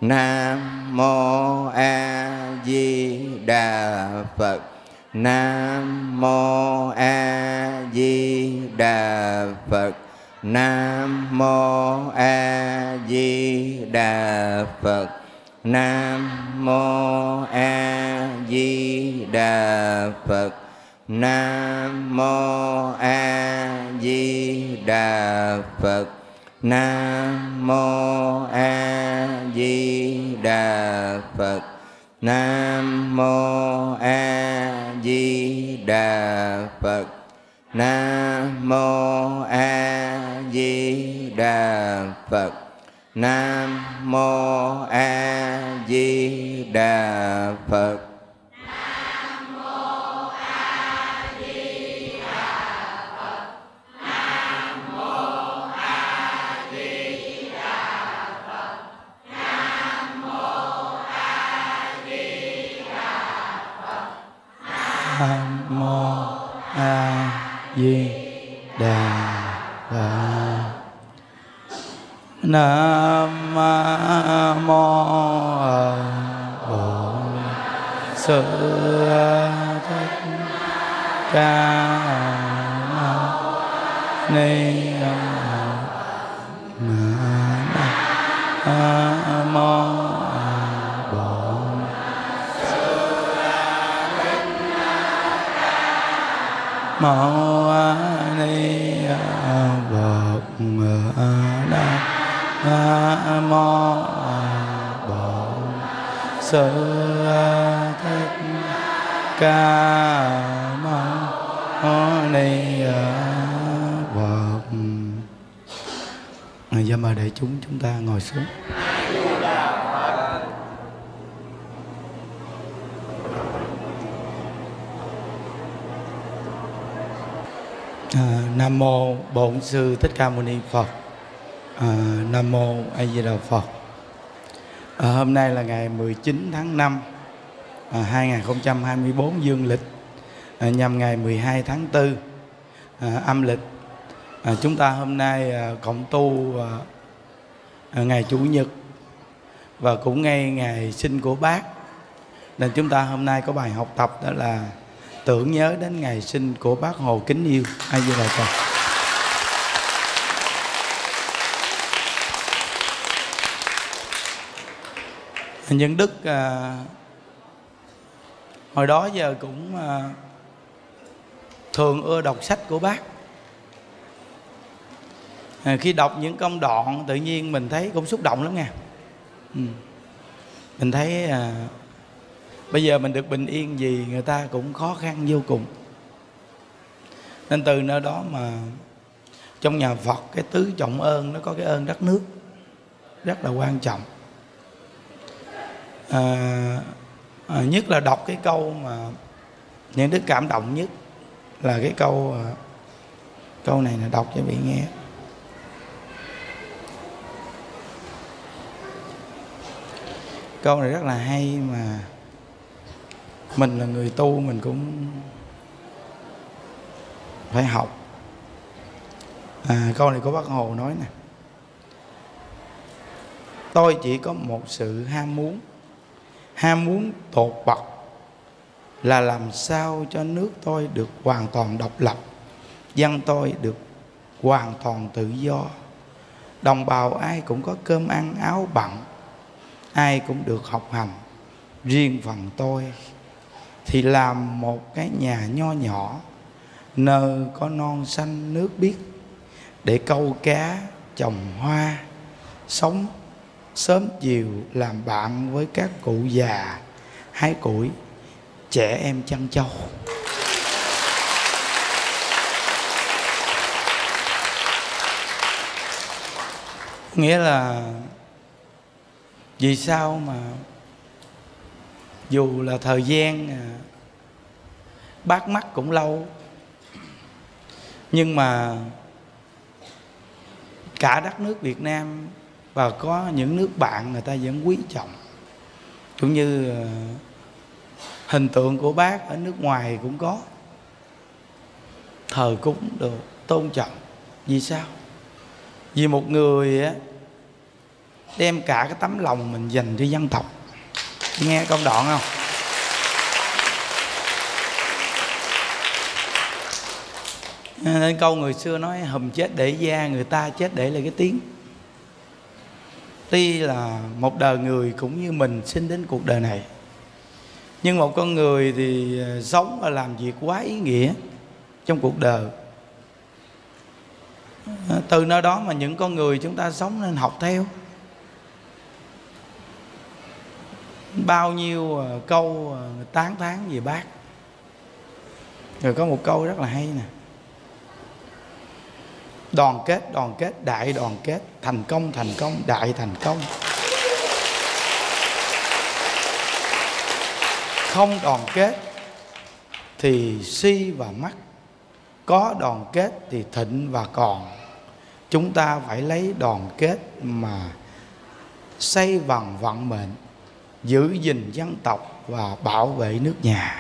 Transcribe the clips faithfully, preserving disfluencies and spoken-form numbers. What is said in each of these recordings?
Nam mô A Di Đà Phật. Nam mô A Di Đà Phật. Nam mô A Di Đà Phật. Nam mô A Di Đà Phật. Nam mô A Di Đà Phật. Nam mô A Di Đà Phật. Nam mô A Di Đà Phật. Nam mô A Di Đà Phật. Nam mô A Di Đà Phật. Nam mô A Di Đà Phật. Nam mô Bổn Sư Thích Ca Ni Nam mô Bổn Mâu Ni Phật. Nam mô Bổn Sư Thích Ca Mâu Ni Phật. Giờ mời đại chúng chúng ta ngồi xuống. À, Nam mô Bổn Sư Thích Ca Mâu Ni Phật. À, Nam mô A Di Đà Phật. À, hôm nay là ngày mười chín tháng năm à, hai nghìn không trăm hai mươi tư dương lịch, à, nhằm ngày mười hai tháng tư à, âm lịch. À, chúng ta hôm nay à, cộng tu à, à, ngày Chủ nhật và cũng ngay ngày sinh của Bác, nên chúng ta hôm nay có bài học tập đó là tưởng nhớ đến ngày sinh của Bác Hồ kính yêu. A Di Đà Phật. Nhân đức à, hồi đó giờ cũng à, thường ưa đọc sách của Bác. À, khi đọc những công đoạn tự nhiên mình thấy cũng xúc động lắm nha. Ừ. Mình thấy à, bây giờ mình được bình yên gì người ta cũng khó khăn vô cùng. Nên từ nơi đó mà trong nhà Phật cái tứ trọng ơn nó có cái ơn đất nước rất là quan trọng. À, à, nhất là đọc cái câu mà những đức cảm động nhất là cái câu à, câu này là đọc cho vị nghe. Câu này rất là hay mà mình là người tu mình cũng phải học. À, câu này của Bác Hồ nói nè: tôi chỉ có một sự ham muốn, ham muốn tột bậc là làm sao cho nước tôi được hoàn toàn độc lập, dân tôi được hoàn toàn tự do, đồng bào ai cũng có cơm ăn áo bận, ai cũng được học hành. Riêng phần tôi thì làm một cái nhà nho nhỏ, nơi có non xanh nước biếc, để câu cá, trồng hoa, sống sớm chiều làm bạn với các cụ già hái củi, trẻ em chăn trâu. Nghĩa là vì sao mà dù là thời gian Bác mắc cũng lâu, nhưng mà cả đất nước Việt Nam và có những nước bạn người ta vẫn quý trọng. Cũng như hình tượng của Bác ở nước ngoài cũng có, thờ cúng được tôn trọng. Vì sao? Vì một người á, đem cả cái tấm lòng mình dành cho dân tộc. Nghe công đoạn không? Nên câu người xưa nói hùm chết để da, người ta chết để lại cái tiếng. Tuy là một đời người cũng như mình sinh đến cuộc đời này, nhưng một con người thì sống và làm việc quá ý nghĩa trong cuộc đời. Từ nơi đó mà những con người chúng ta sống nên học theo. Bao nhiêu câu tán thán về Bác. Rồi có một câu rất là hay nè: đoàn kết, đoàn kết, đại đoàn kết, thành công, thành công, đại thành công. Không đoàn kết thì si và mắc, có đoàn kết thì thịnh và còn. Chúng ta phải lấy đoàn kết mà xây bằng vận mệnh, giữ gìn dân tộc và bảo vệ nước nhà.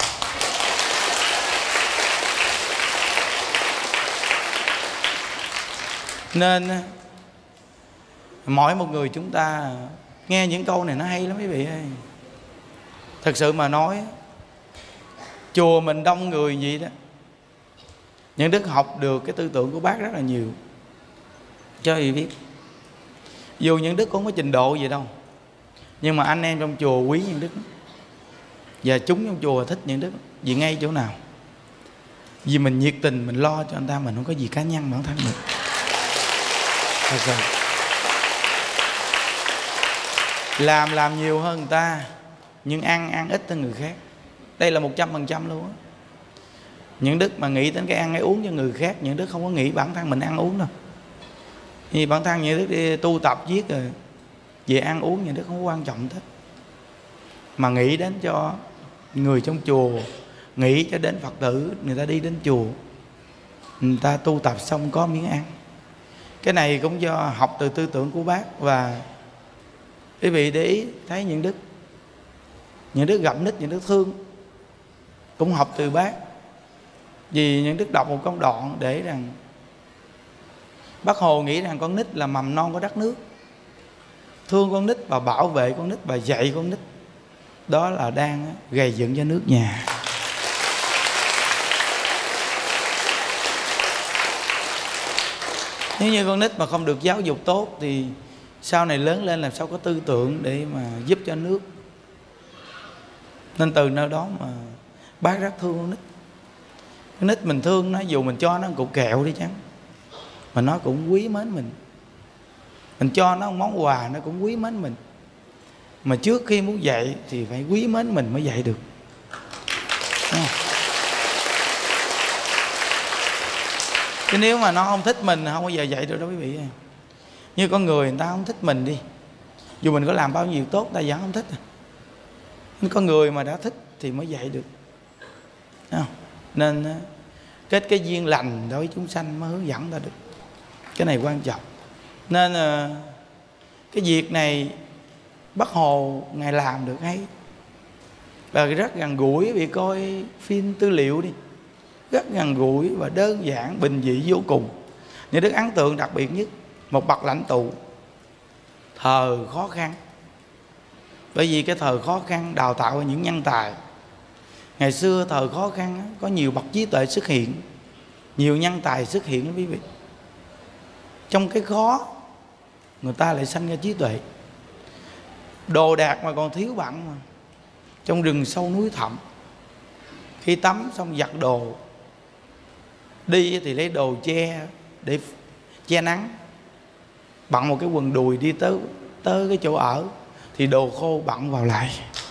Nên mỗi một người chúng ta nghe những câu này nó hay lắm quý vị ơi. Thật sự mà nói, chùa mình đông người vậy đó, những đức học được cái tư tưởng của Bác rất là nhiều. Cho quý vị biết, dù những đức cũng có trình độ gì đâu, nhưng mà anh em trong chùa quý những đức, và chúng trong chùa thích những đức. Vì ngay chỗ nào? Vì mình nhiệt tình, mình lo cho anh ta, mình không có gì cá nhân bản thân mình. Thật sự làm làm nhiều hơn người ta, nhưng ăn ăn ít hơn người khác. Đây là một trăm phần trăm luôn á. Những đức mà nghĩ đến cái ăn cái uống cho người khác, những đức không có nghĩ bản thân mình ăn uống đâu. Vì bản thân những đức đi tu tập viết rồi, về ăn uống những đức không có quan trọng hết, mà nghĩ đến cho người trong chùa, nghĩ cho đến Phật tử người ta đi đến chùa, người ta tu tập xong có miếng ăn. Cái này cũng do học từ tư tưởng của Bác. Và quý vị để ý thấy những đức, những đức gặp nít, những đức thương, cũng học từ Bác. Vì những đức đọc một công đoạn để rằng Bác Hồ nghĩ rằng con nít là mầm non của đất nước, thương con nít và bảo vệ con nít và dạy con nít, đó là đang gầy dựng cho nước nhà. Nếu như con nít mà không được giáo dục tốt thì sau này lớn lên làm sao có tư tưởng để mà giúp cho nước. Nên từ nơi đó mà Bác rất thương con nít. Con nít mình thương nó, dù mình cho nó một cục kẹo đi chăng, mà nó cũng quý mến mình. Mình cho nó một món quà nó cũng quý mến mình. Mà trước khi muốn dạy thì phải quý mến mình mới dạy được. Chứ nếu mà nó không thích mình không bao giờ dạy được đâu quý vị. Như con người người ta không thích mình đi, dù mình có làm bao nhiêu tốt ta vẫn không thích. Con người mà đã thích thì mới dạy được. Nên kết cái duyên lành đối với chúng sanh mới hướng dẫn ta được. Cái này quan trọng. Nên cái việc này Bác Hồ Ngài làm được hay. Và rất gần gũi, vì coi phim tư liệu đi, rất gần gũi và đơn giản, bình dị vô cùng. Những đức ấn tượng đặc biệt nhất, một bậc lãnh tụ thời khó khăn. Bởi vì cái thời khó khăn đào tạo những nhân tài. Ngày xưa thời khó khăn có nhiều bậc trí tuệ xuất hiện, nhiều nhân tài xuất hiện đó quý vị. Trong cái khó người ta lại sanh ra trí tuệ. Đồ đạc mà còn thiếu bận mà, trong rừng sâu núi thẳm, khi tắm xong giặt đồ, đi thì lấy đồ che để che nắng, bận một cái quần đùi đi tới tới cái chỗ ở thì đồ khô bận vào lại.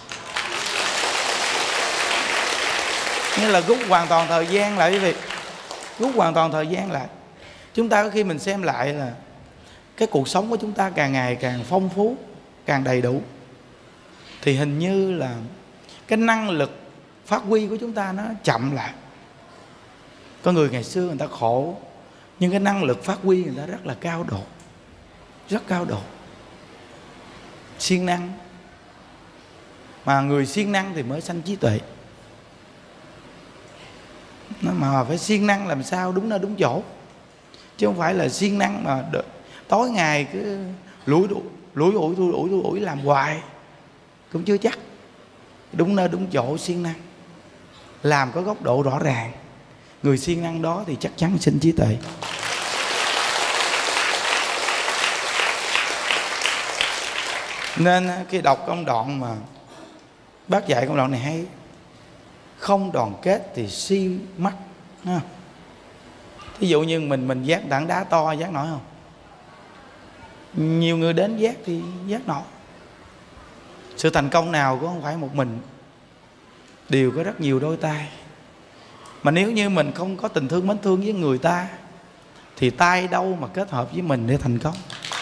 Nghĩa là rút hoàn toàn thời gian lại quý vị, rút hoàn toàn thời gian lại. Chúng ta có khi mình xem lại là cái cuộc sống của chúng ta càng ngày càng phong phú, càng đầy đủ, thì hình như là cái năng lực phát huy của chúng ta nó chậm lại. Có người ngày xưa người ta khổ, nhưng cái năng lực phát huy người ta rất là cao độ, rất cao độ, siêng năng. Mà người siêng năng thì mới sanh trí tuệ. Mà phải siêng năng làm sao đúng nơi đúng chỗ, chứ không phải là siêng năng mà đợi, tối ngày cứ lủi lủi ủi thui ủi thui ủi làm hoài cũng chưa chắc. Đúng nơi đúng chỗ siêng năng, làm có góc độ rõ ràng, người siêng năng đó thì chắc chắn sinh trí tuệ. Nên khi đọc công đoạn mà bác dạy công đoạn này hay: không đoàn kết thì si mắt. Ví dụ như mình mình vác tảng đá to vác nổi không? Nhiều người đến vác thì vác nổi. Sự thành công nào cũng không phải một mình, đều có rất nhiều đôi tay. Mà nếu như mình không có tình thương mến thương với người ta thì tay đâu mà kết hợp với mình để thành công.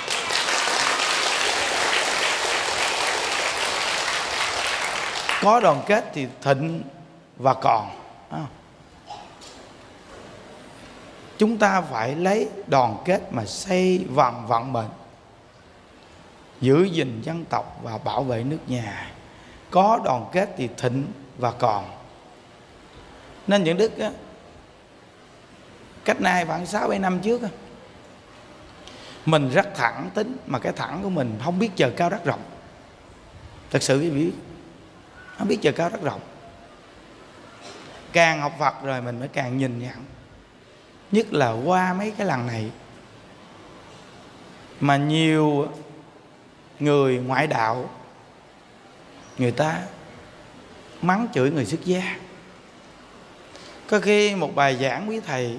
Có đoàn kết thì thịnh và còn. Chúng ta phải lấy đoàn kết mà xây vần vận mệnh, giữ gìn dân tộc và bảo vệ nước nhà. Có đoàn kết thì thịnh và còn. Nên những đức á, cách nay khoảng sáu bảy năm trước á, mình rất thẳng tính, mà cái thẳng của mình không biết trời cao đất rộng. Thật sự quý vị không biết trời cao đất rộng. Càng học Phật rồi mình mới càng nhìn nhận. Nhất là qua mấy cái lần này mà nhiều người ngoại đạo người ta mắng chửi người xuất gia. Có khi một bài giảng quý thầy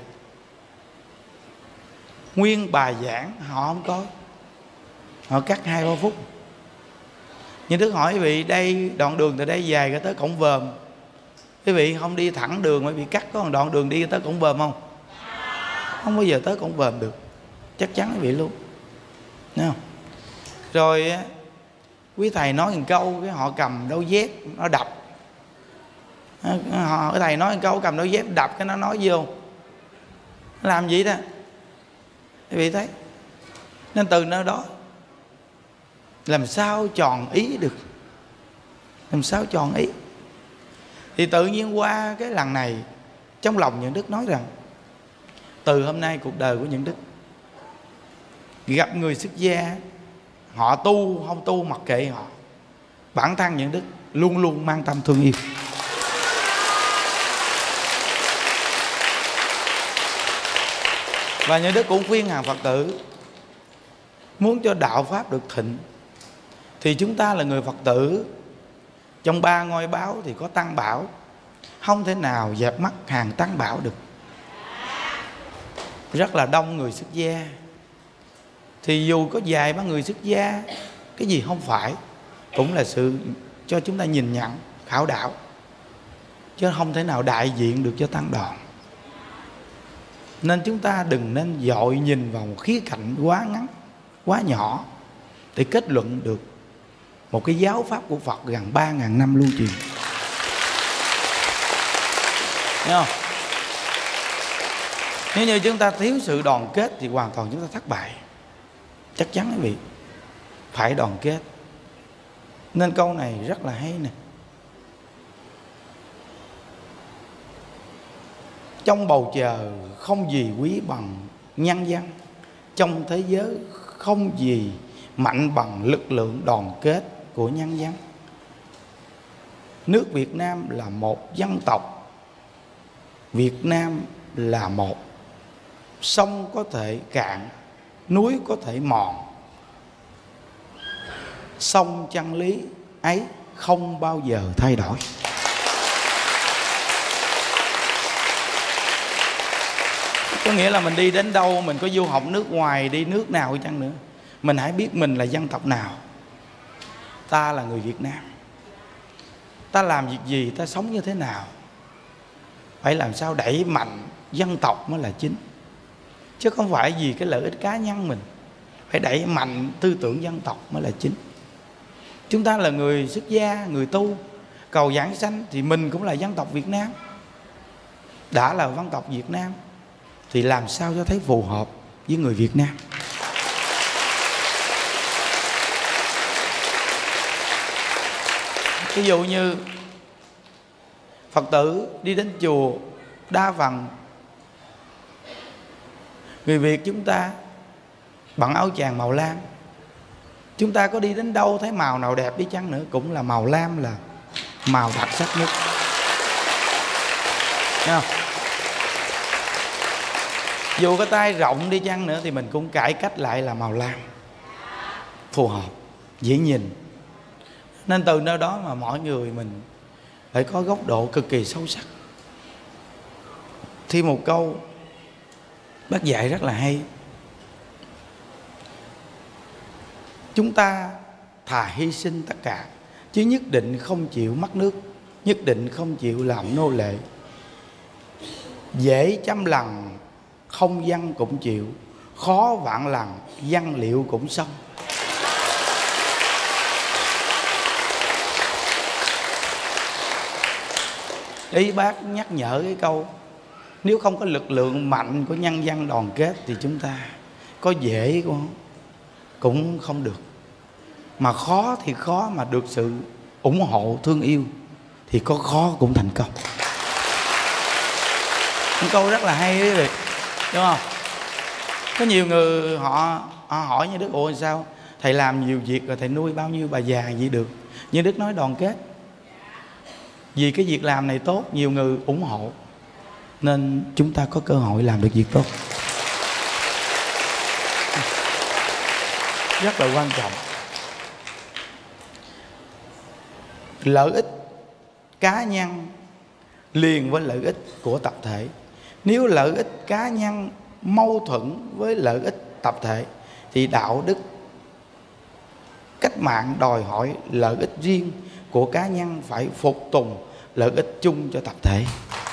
nguyên bài giảng họ không coi, họ cắt hai ba phút. Nhưng Đức hỏi quý vị, đây đoạn đường từ đây dài ra tới cổng Vòm, quý vị không đi thẳng đường mà bị cắt có một đoạn đường đi tới cổng Vòm không? Không bao giờ tới cổng Vòm được, chắc chắn quý vị luôn. Thấy không? Rồi quý thầy nói một câu cái họ cầm đôi dép nó đập. Họ thầy nói một câu cầm đôi dép đập cái nó nói vô. Nó làm gì đó? Quý vị thấy. Nên từ nơi đó làm sao tròn ý được, làm sao tròn ý. Thì tự nhiên qua cái lần này, trong lòng Nhuận Đức nói rằng từ hôm nay cuộc đời của Nhuận Đức gặp người xuất gia, họ tu không tu mặc kệ họ, bản thân Nhuận Đức luôn luôn mang tâm thương yêu. Và Nhuận Đức cũng khuyên hàng Phật tử muốn cho đạo Pháp được thịnh thì chúng ta là người Phật tử, trong ba ngôi báo thì có Tăng Bảo, không thể nào dẹp mắt hàng Tăng Bảo được. Rất là đông người xuất gia, thì dù có vài ba người xuất gia, cái gì không phải, cũng là sự cho chúng ta nhìn nhận, khảo đạo, chứ không thể nào đại diện được cho tăng đoàn. Nên chúng ta đừng nên vội nhìn vào một khía cạnh quá ngắn, quá nhỏ để kết luận được một cái giáo pháp của Phật gần ba ngàn năm lưu truyền. Thấy không? Nếu như chúng ta thiếu sự đoàn kết thì hoàn toàn chúng ta thất bại. Chắc chắn quý vị phải đoàn kết. Nên câu này rất là hay nè. Trong bầu trời không gì quý bằng nhân dân, trong thế giới không gì mạnh bằng lực lượng đoàn kết của nhân dân. Nước Việt Nam là một dân tộc, Việt Nam là một. Sông có thể cạn, núi có thể mòn, sông chân lý ấy không bao giờ thay đổi. Có nghĩa là mình đi đến đâu, mình có du học nước ngoài, đi nước nào chăng nữa, mình hãy biết mình là dân tộc nào. Ta là người Việt Nam. Ta làm việc gì, ta sống như thế nào, phải làm sao đẩy mạnh dân tộc mới là chính, chứ không phải vì cái lợi ích cá nhân mình. Phải đẩy mạnh tư tưởng dân tộc mới là chính. Chúng ta là người xuất gia, người tu, cầu giảng sanh, thì mình cũng là dân tộc Việt Nam. Đã là dân tộc Việt Nam thì làm sao cho thấy phù hợp với người Việt Nam. Ví dụ như Phật tử đi đến chùa, đa phần người Việt chúng ta bận áo choàng màu lam, Chúng ta có đi đến đâu thấy màu nào đẹp đi chăng nữa cũng là màu lam là màu đặc sắc nhất. Thấy không? Dù cái tay rộng đi chăng nữa thì mình cũng cải cách lại là màu lam, phù hợp, dễ nhìn. Nên từ nơi đó mà mỗi người mình phải có góc độ cực kỳ sâu sắc. Thì một câu bác dạy rất là hay: chúng ta thà hy sinh tất cả, chứ nhất định không chịu mất nước, nhất định không chịu làm nô lệ. Dễ trăm lần không dân cũng chịu, khó vạn lần dân liệu cũng xong. Ý bác nhắc nhở cái câu: nếu không có lực lượng mạnh của nhân dân đoàn kết thì chúng ta có dễ cũng cũng không được. Mà khó thì khó, mà được sự ủng hộ thương yêu thì có khó cũng thành công. Một câu rất là hay đấy, đúng không? Có nhiều người họ, họ hỏi như Đức: ủa sao thầy làm nhiều việc rồi thầy nuôi bao nhiêu bà già vậy được? Nhưng Đức nói đoàn kết. Vì cái việc làm này tốt, nhiều người ủng hộ, nên chúng ta có cơ hội làm được việc tốt. Rất là quan trọng. Lợi ích cá nhân liền với lợi ích của tập thể. Nếu lợi ích cá nhân mâu thuẫn với lợi ích tập thể thì đạo đức cách mạng đòi hỏi lợi ích riêng của cá nhân phải phục tùng lợi ích chung cho tập thể.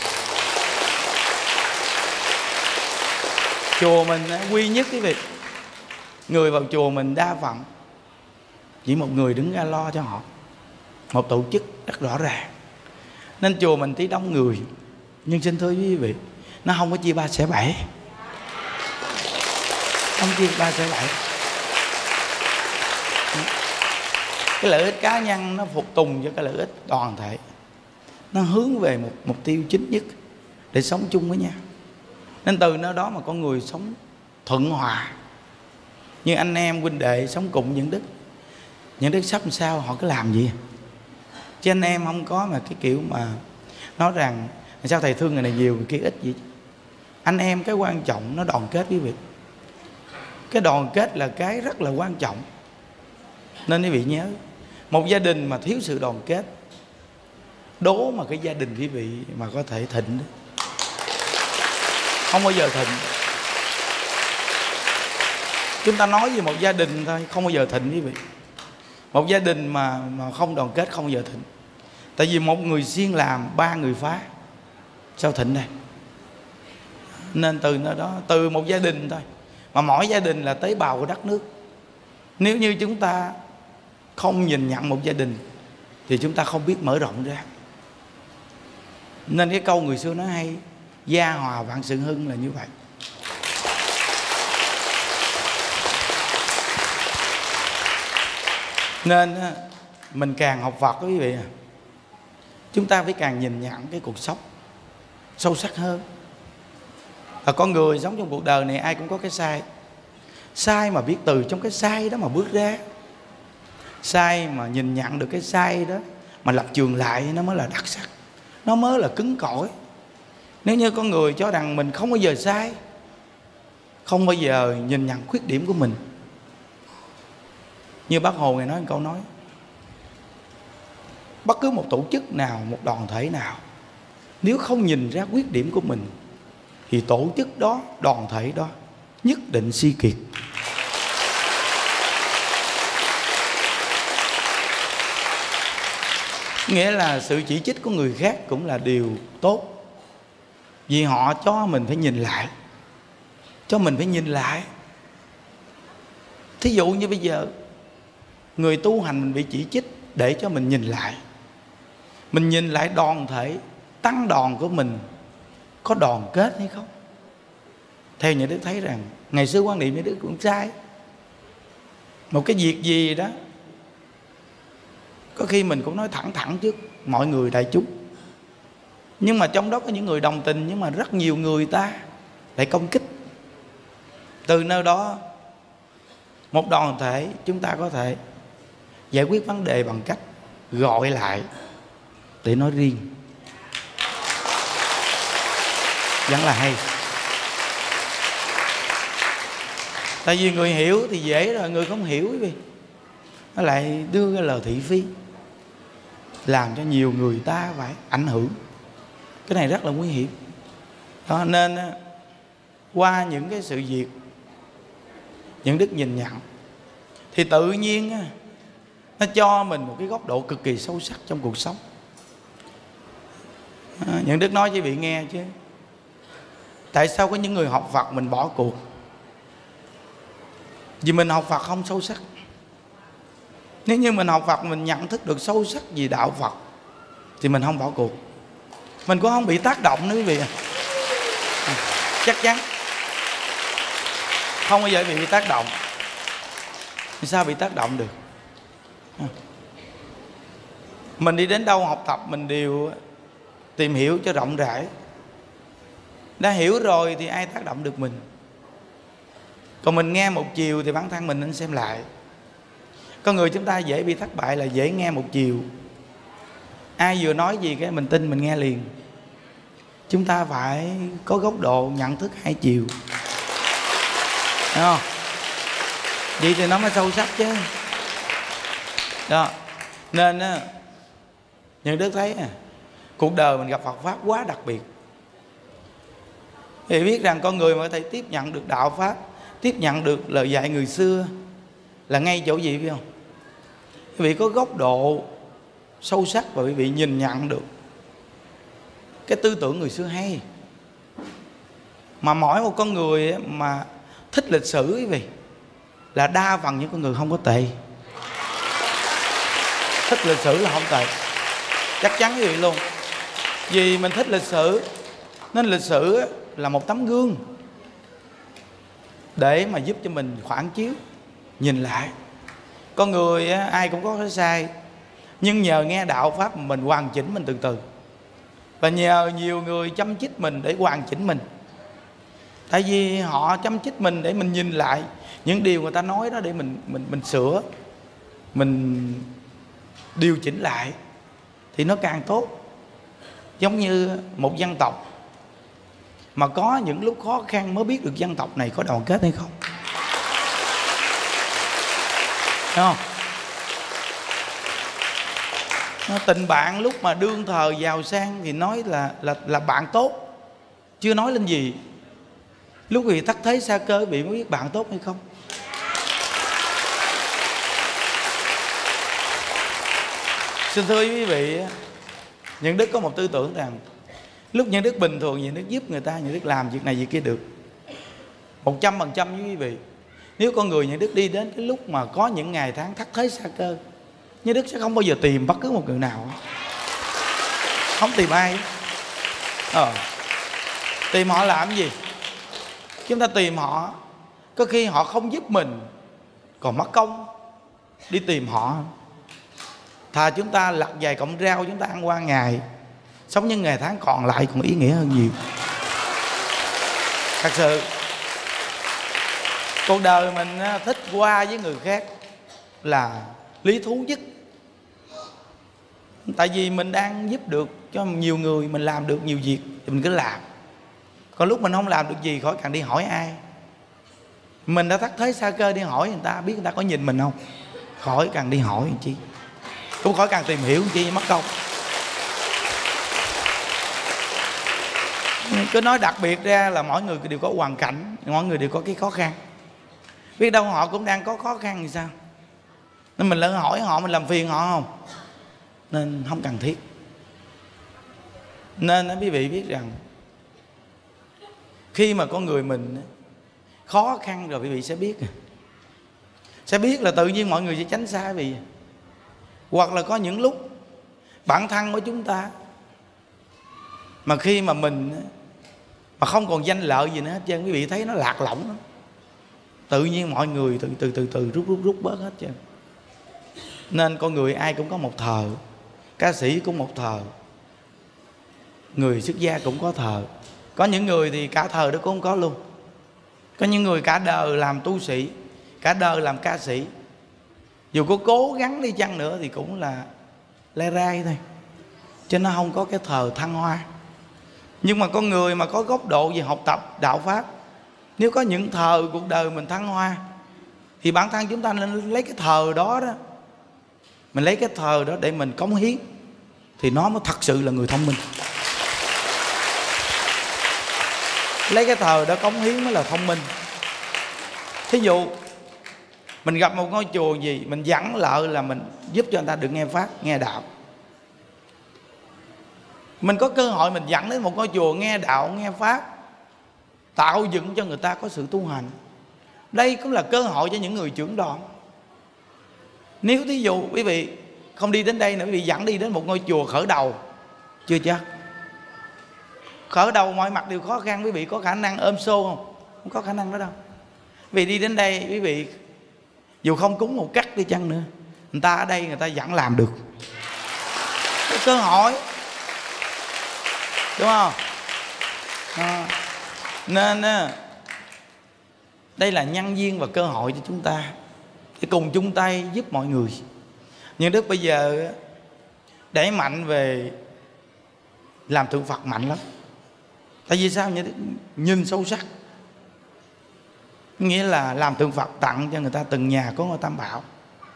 Chùa mình quy nhất cái việc người vào chùa mình đa phần chỉ một người đứng ra lo cho họ, một tổ chức rất rõ ràng. Nên chùa mình tí đông người, nhưng xin thưa quý vị, nó không có chia ba xẻ bảy, không chia ba xẻ bảy. Cái lợi ích cá nhân nó phục tùng cho cái lợi ích đoàn thể, nó hướng về một mục tiêu chính nhất để sống chung với nhau. Nên từ nơi đó mà con người sống thuận hòa, như anh em huynh đệ sống cùng những đức. Những đức sắp sao họ cứ làm gì, chứ anh em không có mà cái kiểu mà nói rằng sao thầy thương người này nhiều người kia ít gì. Anh em cái quan trọng nó đoàn kết quý vị. Cái đoàn kết là cái rất là quan trọng. Nên quý vị nhớ, một gia đình mà thiếu sự đoàn kết, đố mà cái gia đình quý vị mà có thể thịnh đó, không bao giờ thịnh. Chúng ta nói về một gia đình thôi, không bao giờ thịnh quý vị. Một gia đình mà, mà không đoàn kết không bao giờ thịnh. Tại vì một người siêng làm, ba người phá, sao thịnh đây? Nên từ nơi đó, từ một gia đình thôi, mà mỗi gia đình là tế bào của đất nước. Nếu như chúng ta không nhìn nhận một gia đình thì chúng ta không biết mở rộng ra. Nên cái câu người xưa nói hay: gia hòa vạn sự hưng là như vậy. Nên mình càng học Phật quý vị, chúng ta phải càng nhìn nhận cái cuộc sống sâu sắc hơn. Và con người sống trong cuộc đời này ai cũng có cái sai. Sai mà biết từ trong cái sai đó mà bước ra. Sai mà nhìn nhận được cái sai đó mà lập trường lại, nó mới là đặc sắc, nó mới là cứng cỏi. Nếu như con người cho rằng mình không bao giờ sai, không bao giờ nhìn nhận khuyết điểm của mình, như Bác Hồ ngày nói một câu nói: bất cứ một tổ chức nào, một đoàn thể nào, nếu không nhìn ra khuyết điểm của mình thì tổ chức đó, đoàn thể đó nhất định suy kiệt. Nghĩa là sự chỉ trích của người khác cũng là điều tốt, vì họ cho mình phải nhìn lại, cho mình phải nhìn lại. Thí dụ như bây giờ người tu hành mình bị chỉ trích, để cho mình nhìn lại. Mình nhìn lại đoàn thể, tăng đoàn của mình có đoàn kết hay không. Theo Nhà Đức thấy rằng ngày xưa quan niệm Nhà Đức cũng sai. Một cái việc gì đó có khi mình cũng nói thẳng thẳng trước mọi người đại chúng, nhưng mà trong đó có những người đồng tình, nhưng mà rất nhiều người ta lại công kích. Từ nơi đó Một đoàn thể chúng ta có thể giải quyết vấn đề bằng cách gọi lại để nói riêng, vẫn là hay. Tại vì người hiểu thì dễ rồi, người không hiểu quý vị nó lại đưa cái lời thị phi, làm cho nhiều người ta phải ảnh hưởng. Cái này rất là nguy hiểm. Đó, nên qua những cái sự việc, những đức nhìn nhận, thì tự nhiên nó cho mình một cái góc độ cực kỳ sâu sắc trong cuộc sống. À, những đức nói cho vị nghe chứ, tại sao có những người học Phật mình bỏ cuộc? Vì mình học Phật không sâu sắc. Nếu như mình học Phật mình nhận thức được sâu sắc về đạo Phật thì mình không bỏ cuộc, mình cũng không bị tác động nữa quý vị. À, chắc chắn không bao giờ bị tác động. Vì sao bị tác động được? À, mình đi đến đâu học tập mình đều tìm hiểu cho rộng rãi. Đã hiểu rồi thì ai tác động được mình. Còn mình nghe một chiều thì bản thân mình nên xem lại. Con người chúng ta dễ bị thất bại là dễ nghe một chiều. Ai vừa nói gì cái mình tin mình nghe liền. Chúng ta phải có góc độ nhận thức hai chiều, đúng không? Vậy thì nó mới sâu sắc chứ. Đó. Nên á, những đức thấy à, cuộc đời mình gặp Phật Pháp quá đặc biệt. Thì biết rằng con người mà có thể tiếp nhận được đạo Pháp, tiếp nhận được lời dạy người xưa là ngay chỗ gì phải không? Quý vị có góc độ sâu sắc và quý vị nhìn nhận được cái tư tưởng người xưa hay. Mà mỗi một con người mà thích lịch sử quý vị là đa phần những con người không có tệ. Thích lịch sử là không tệ, chắc chắn quý vị luôn. Vì mình thích lịch sử nên lịch sử là một tấm gương để mà giúp cho mình phản chiếu, nhìn lại. Con người ai cũng có cái sai, nhưng nhờ nghe đạo Pháp mình hoàn chỉnh mình từ từ. Và nhờ nhiều người chăm chích mình để hoàn chỉnh mình. Tại vì họ chăm chích mình để mình nhìn lại những điều người ta nói đó, để mình mình mình sửa, mình điều chỉnh lại thì nó càng tốt. Giống như một dân tộc mà có những lúc khó khăn mới biết được dân tộc này có đoàn kết hay không. Đúng không? Nó tình bạn lúc mà đương thời giàu sang thì nói là là là bạn tốt, chưa nói lên gì. Lúc vì thất thế xa cơ bị mới biết bạn tốt hay không. Xin thưa quý vị, những đức có một tư tưởng rằng lúc những đức bình thường, những đức giúp người ta, những đức làm việc này việc kia được một trăm phần trăm với quý vị. Nếu con người những đức đi đến cái lúc mà có những ngày tháng thất thế xa cơ, như đức sẽ không bao giờ tìm bất cứ một người nào, không tìm ai. Ờ, tìm họ làm gì? Chúng ta tìm họ, có khi họ không giúp mình còn mất công đi tìm họ. Thà chúng ta lặt vài cọng rau chúng ta ăn qua ngày, sống những ngày tháng còn lại còn ý nghĩa hơn nhiều. Thật sự cuộc đời mình thích qua với người khác là lý thú nhất. Tại vì mình đang giúp được cho nhiều người, mình làm được nhiều việc thì mình cứ làm. Còn lúc mình không làm được gì khỏi cần đi hỏi ai. Mình đã thất thế xa cơ đi hỏi người ta, biết người ta có nhìn mình không, khỏi cần đi hỏi làm chi, cũng khỏi cần tìm hiểu làm chi, mất công. Cứ nói đặc biệt ra là mỗi người đều có hoàn cảnh, mỗi người đều có cái khó khăn. Biết đâu họ cũng đang có khó khăn thì sao, nên mình lỡ hỏi họ mình làm phiền họ không, nên không cần thiết. Nên quý vị biết rằng khi mà con người mình khó khăn rồi quý vị sẽ biết, sẽ biết là tự nhiên mọi người sẽ tránh xa quý vị. Hoặc là có những lúc bản thân của chúng ta mà khi mà mình mà không còn danh lợi gì nữa hết trơn, quý vị thấy nó lạc lõng lắm. Tự nhiên mọi người từ từ từ từ rút rút rút bớt hết trơn. Nên con người ai cũng có một thờ, ca sĩ cũng một thờ, người xuất gia cũng có thờ. Có những người thì cả thờ đó cũng không có luôn. Có những người cả đời làm tu sĩ, cả đời làm ca sĩ, dù có cố gắng đi chăng nữa thì cũng là le rai thôi, chứ nó không có cái thờ thăng hoa. Nhưng mà con người mà có góc độ về học tập đạo pháp, nếu có những thờ cuộc đời mình thăng hoa, thì bản thân chúng ta nên lấy cái thờ đó đó, mình lấy cái thờ đó để mình cống hiến, thì nó mới thật sự là người thông minh. Lấy cái thờ đó cống hiến mới là thông minh. Thí dụ mình gặp một ngôi chùa gì, mình dẫn lợi là mình giúp cho người ta được nghe pháp, nghe đạo. Mình có cơ hội mình dẫn đến một ngôi chùa nghe đạo, nghe pháp, tạo dựng cho người ta có sự tu hành. Đây cũng là cơ hội cho những người trưởng đoàn. Nếu thí dụ quý vị không đi đến đây nữa, quý vị dẫn đi đến một ngôi chùa khởi đầu, chưa chắc. Khởi đầu mọi mặt đều khó khăn, quý vị có khả năng ôm xô không? Không có khả năng đó đâu. Quý vị đi đến đây, quý vị dù không cúng một cắt đi chăng nữa, người ta ở đây người ta vẫn làm được. Cái cơ hội, đúng không? À, nên đây là nhân duyên và cơ hội cho chúng ta để cùng chung tay giúp mọi người. Nhưng Đức bây giờ đẩy mạnh về làm tượng Phật mạnh lắm. Tại vì sao? Nhìn sâu sắc, nghĩa là làm tượng Phật tặng cho người ta từng nhà có ngôi Tam Bảo.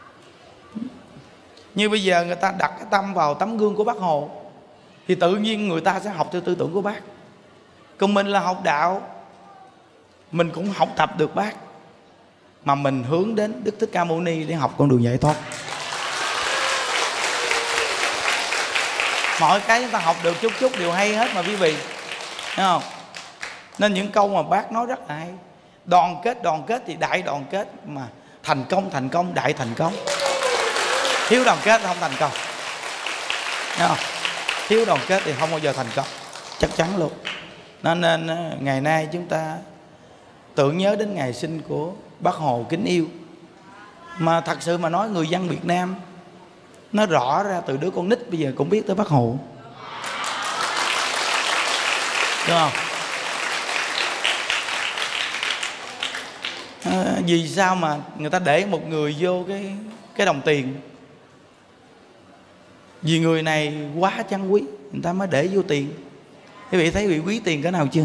Như bây giờ người ta đặt cái tâm vào tấm gương của Bác Hồ, thì tự nhiên người ta sẽ học theo tư tưởng của Bác. Còn mình là học đạo, mình cũng học tập được Bác, mà mình hướng đến Đức Thích Ca Mâu Ni để học con đường giải thoát. Mọi cái chúng ta học được chút chút đều hay hết mà quý vị, thấy không? Nên những câu mà Bác nói rất là hay. Đoàn kết, đoàn kết thì đại đoàn kết, mà thành công, thành công, đại thành công. Thiếu đoàn kết thì không thành công, thấy không? Thiếu đoàn kết thì không bao giờ thành công, chắc chắn luôn. Nên, nên ngày nay chúng ta tưởng nhớ đến ngày sinh của Bác Hồ kính yêu. Mà thật sự mà nói, người dân Việt Nam nó rõ ra từ đứa con nít bây giờ cũng biết tới Bác Hồ, đúng không? À, vì sao mà người ta để một người vô cái cái đồng tiền? Vì người này quá trân quý, người ta mới để vô tiền. Quý vị thấy vị quý tiền cái nào chưa?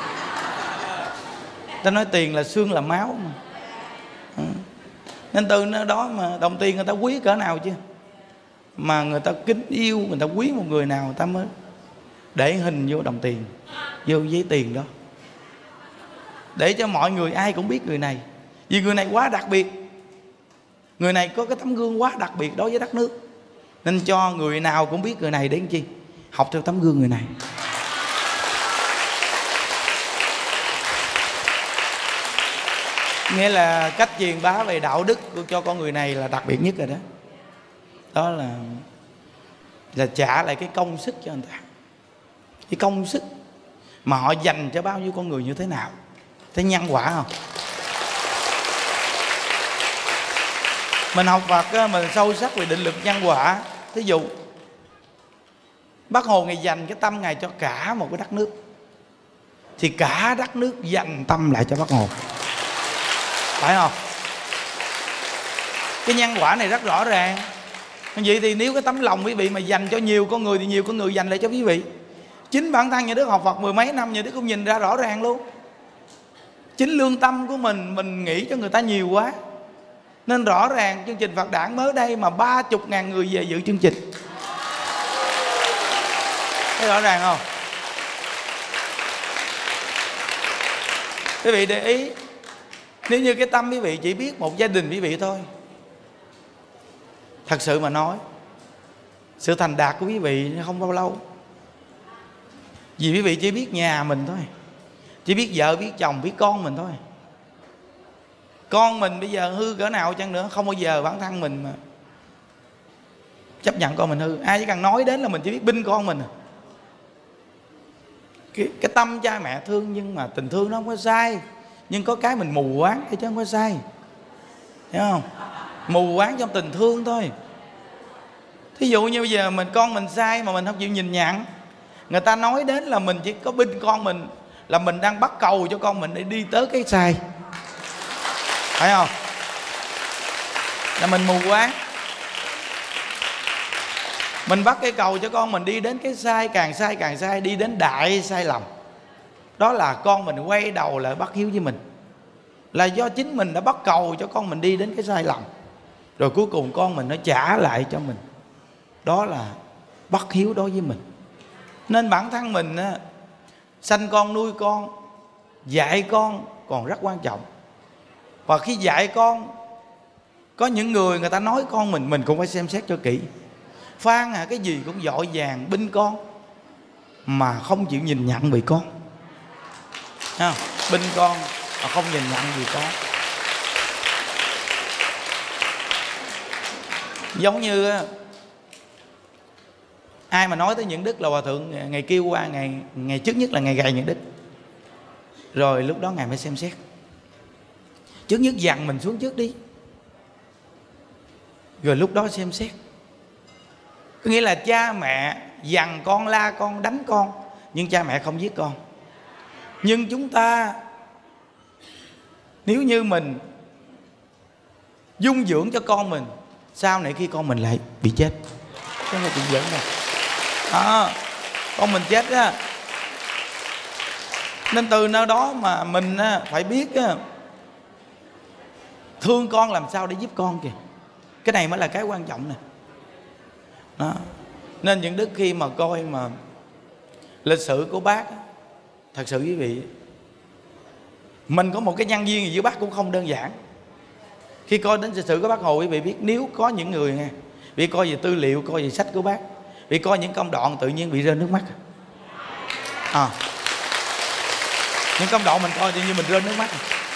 Ta nói tiền là xương là máu mà. À, nên từ đó mà đồng tiền người ta quý cỡ nào chưa? Mà người ta kính yêu, người ta quý một người nào, người ta mới để hình vô đồng tiền, vô giấy tiền đó, để cho mọi người ai cũng biết người này. Vì người này quá đặc biệt, người này có cái tấm gương quá đặc biệt đối với đất nước, nên cho người nào cũng biết người này để làm chi? Học theo tấm gương người này. Nghĩa là cách truyền bá về đạo đức cho con người này là đặc biệt nhất rồi đó. Đó là là trả lại cái công sức cho người ta. Cái công sức mà họ dành cho bao nhiêu con người như thế nào. Thấy nhân quả không? Mình học Phật mình sâu sắc về định lực nhân quả. Thí dụ Bác Hồ Ngài dành cái tâm Ngài cho cả một cái đất nước, thì cả đất nước dành tâm lại cho Bác Hồ, phải không? Cái nhân quả này rất rõ ràng. Vậy thì nếu cái tấm lòng quý vị mà dành cho nhiều con người, thì nhiều con người dành lại cho quý vị. Chính bản thân nhà Đức học Phật mười mấy năm, nhà Đức cũng nhìn ra rõ ràng luôn. Chính lương tâm của mình, mình nghĩ cho người ta nhiều quá, nên rõ ràng chương trình Phật Đản mới đây mà ba mươi ngàn người về dự chương trình. Thấy rõ ràng không? Quý vị để ý, nếu như cái tâm quý vị chỉ biết một gia đình quý vị thôi, thật sự mà nói, sự thành đạt của quý vị không bao lâu. Vì quý vị chỉ biết nhà mình thôi, chỉ biết vợ, biết chồng, biết con mình thôi. Con mình bây giờ hư cỡ nào chăng nữa, không bao giờ bản thân mình mà chấp nhận con mình hư. Ai chỉ cần nói đến là mình chỉ biết binh con mình. Cái, cái tâm cha mẹ thương, nhưng mà tình thương nó không có sai. Nhưng có cái mình mù quáng chứ không có sai, hiểu không? Mù quáng trong tình thương thôi. Thí dụ như bây giờ mình con mình sai mà mình không chịu nhìn nhận, người ta nói đến là mình chỉ có binh con mình, là mình đang bắt cầu cho con mình để đi tới cái sai, phải không? là mình mù quáng. Mình bắt cái cầu cho con mình đi đến cái sai, càng sai càng sai, đi đến đại sai lầm. Đó là con mình quay đầu lại bắt hiếu với mình, là do chính mình đã bắt cầu cho con mình đi đến cái sai lầm, rồi cuối cùng con mình nó trả lại cho mình. Đó là bắt hiếu đối với mình. Nên bản thân mình á, sanh con nuôi con, dạy con còn rất quan trọng. Và khi dạy con, có những người người ta nói con mình, mình cũng phải xem xét cho kỹ. Phan à, cái gì cũng vội vàng binh con mà không chịu nhìn nhận vì con. Thấy không? Binh con mà không nhìn nhận vì con. Giống như ai mà nói tới Nhuận Đức là Hòa Thượng ngày kêu qua, ngày ngày trước nhất là ngày gầy Nhuận Đức. Rồi lúc đó Ngài mới xem xét. Trước nhất dặn mình xuống trước đi, rồi lúc đó xem xét. Có nghĩa là cha mẹ dằn con, la con, đánh con, nhưng cha mẹ không giết con. Nhưng chúng ta, nếu như mình dung dưỡng cho con mình, sau này khi con mình lại bị chết, cái này chuyện giỡn rồi. À, con mình chết á. Nên từ nơi đó mà mình phải biết thương con làm sao để giúp con kìa. Cái này mới là cái quan trọng nè. Đó. Nên những Đức khi mà coi mà lịch sử của bác, thật sự quý vị, mình có một cái nhân duyên gì với bác cũng không đơn giản. Khi coi đến lịch sử của bác Hồ, quý vị biết nếu có những người nghe, bị coi về tư liệu, coi về sách của bác, bị coi những công đoạn tự nhiên bị rơi nước mắt. À, những công đoạn mình coi tự nhiên mình rơi nước mắt,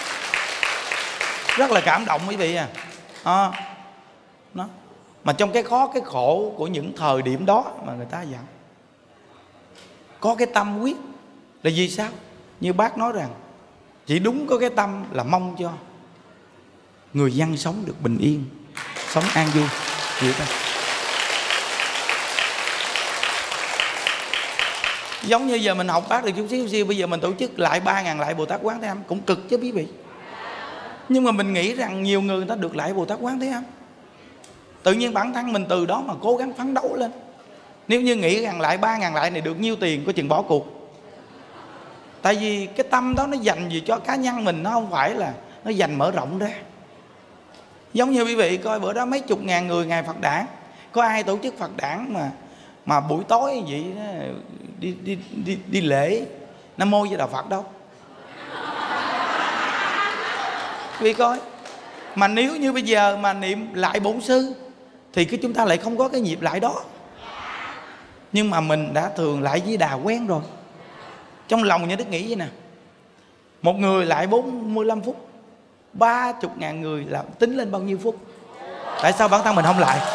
rất là cảm động quý vị à. À, đó. Mà trong cái khó cái khổ của những thời điểm đó mà người ta dặn, có cái tâm quyết là vì sao? Như bác nói rằng chỉ đúng có cái tâm là mong cho người dân sống được bình yên, sống an vui. Vậy thôi. Giống như giờ mình học bác được chút xíu xíu, bây giờ mình tổ chức lại ba ngàn lại Bồ Tát Quán Thế Âm cũng cực chứ quý vị. Nhưng mà mình nghĩ rằng nhiều người, người ta được lại Bồ Tát Quán Thế Âm, tự nhiên bản thân mình từ đó mà cố gắng phấn đấu lên. Nếu như nghĩ rằng lại ba ngàn lại này được nhiêu tiền, có chừng bỏ cuộc. Tại vì cái tâm đó nó dành gì cho cá nhân mình, nó không phải là nó dành mở rộng ra. Giống như quý vị coi bữa đó mấy chục ngàn người ngày Phật đản, có ai tổ chức Phật đản mà mà buổi tối vậy đi đi đi đi lễ Nam Mô Di Đà Phật đâu. Quý vị coi. Mà nếu như bây giờ mà niệm lại Bổn Sư thì cái chúng ta lại không có cái nhịp lại đó. Nhưng mà mình đã thường lại Di Đà quen rồi. Trong lòng Nhà Đức nghĩ vậy nè, một người lại bốn mươi lăm phút, ba chục ngàn người là tính lên bao nhiêu phút? Tại sao bản thân mình không lại?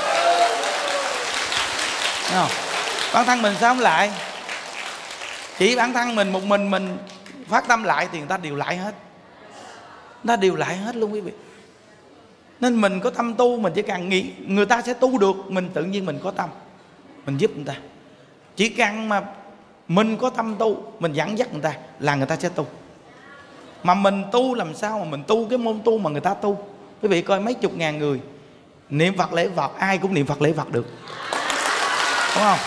Thấy không? Bản thân mình sao không lại? Chỉ bản thân mình một mình mình phát tâm lại thì người ta đều lại hết. Người ta đều lại hết luôn quý vị. Nên mình có tâm tu, mình chỉ cần nghĩ người ta sẽ tu được, mình tự nhiên mình có tâm, mình giúp người ta. Chỉ cần mà mình có tâm tu, mình dẫn dắt người ta là người ta sẽ tu. Mà mình tu làm sao mà mình tu cái môn tu mà người ta tu? Quý vị coi mấy chục ngàn người niệm Phật lễ Phật, ai cũng niệm Phật lễ Phật được, đúng không?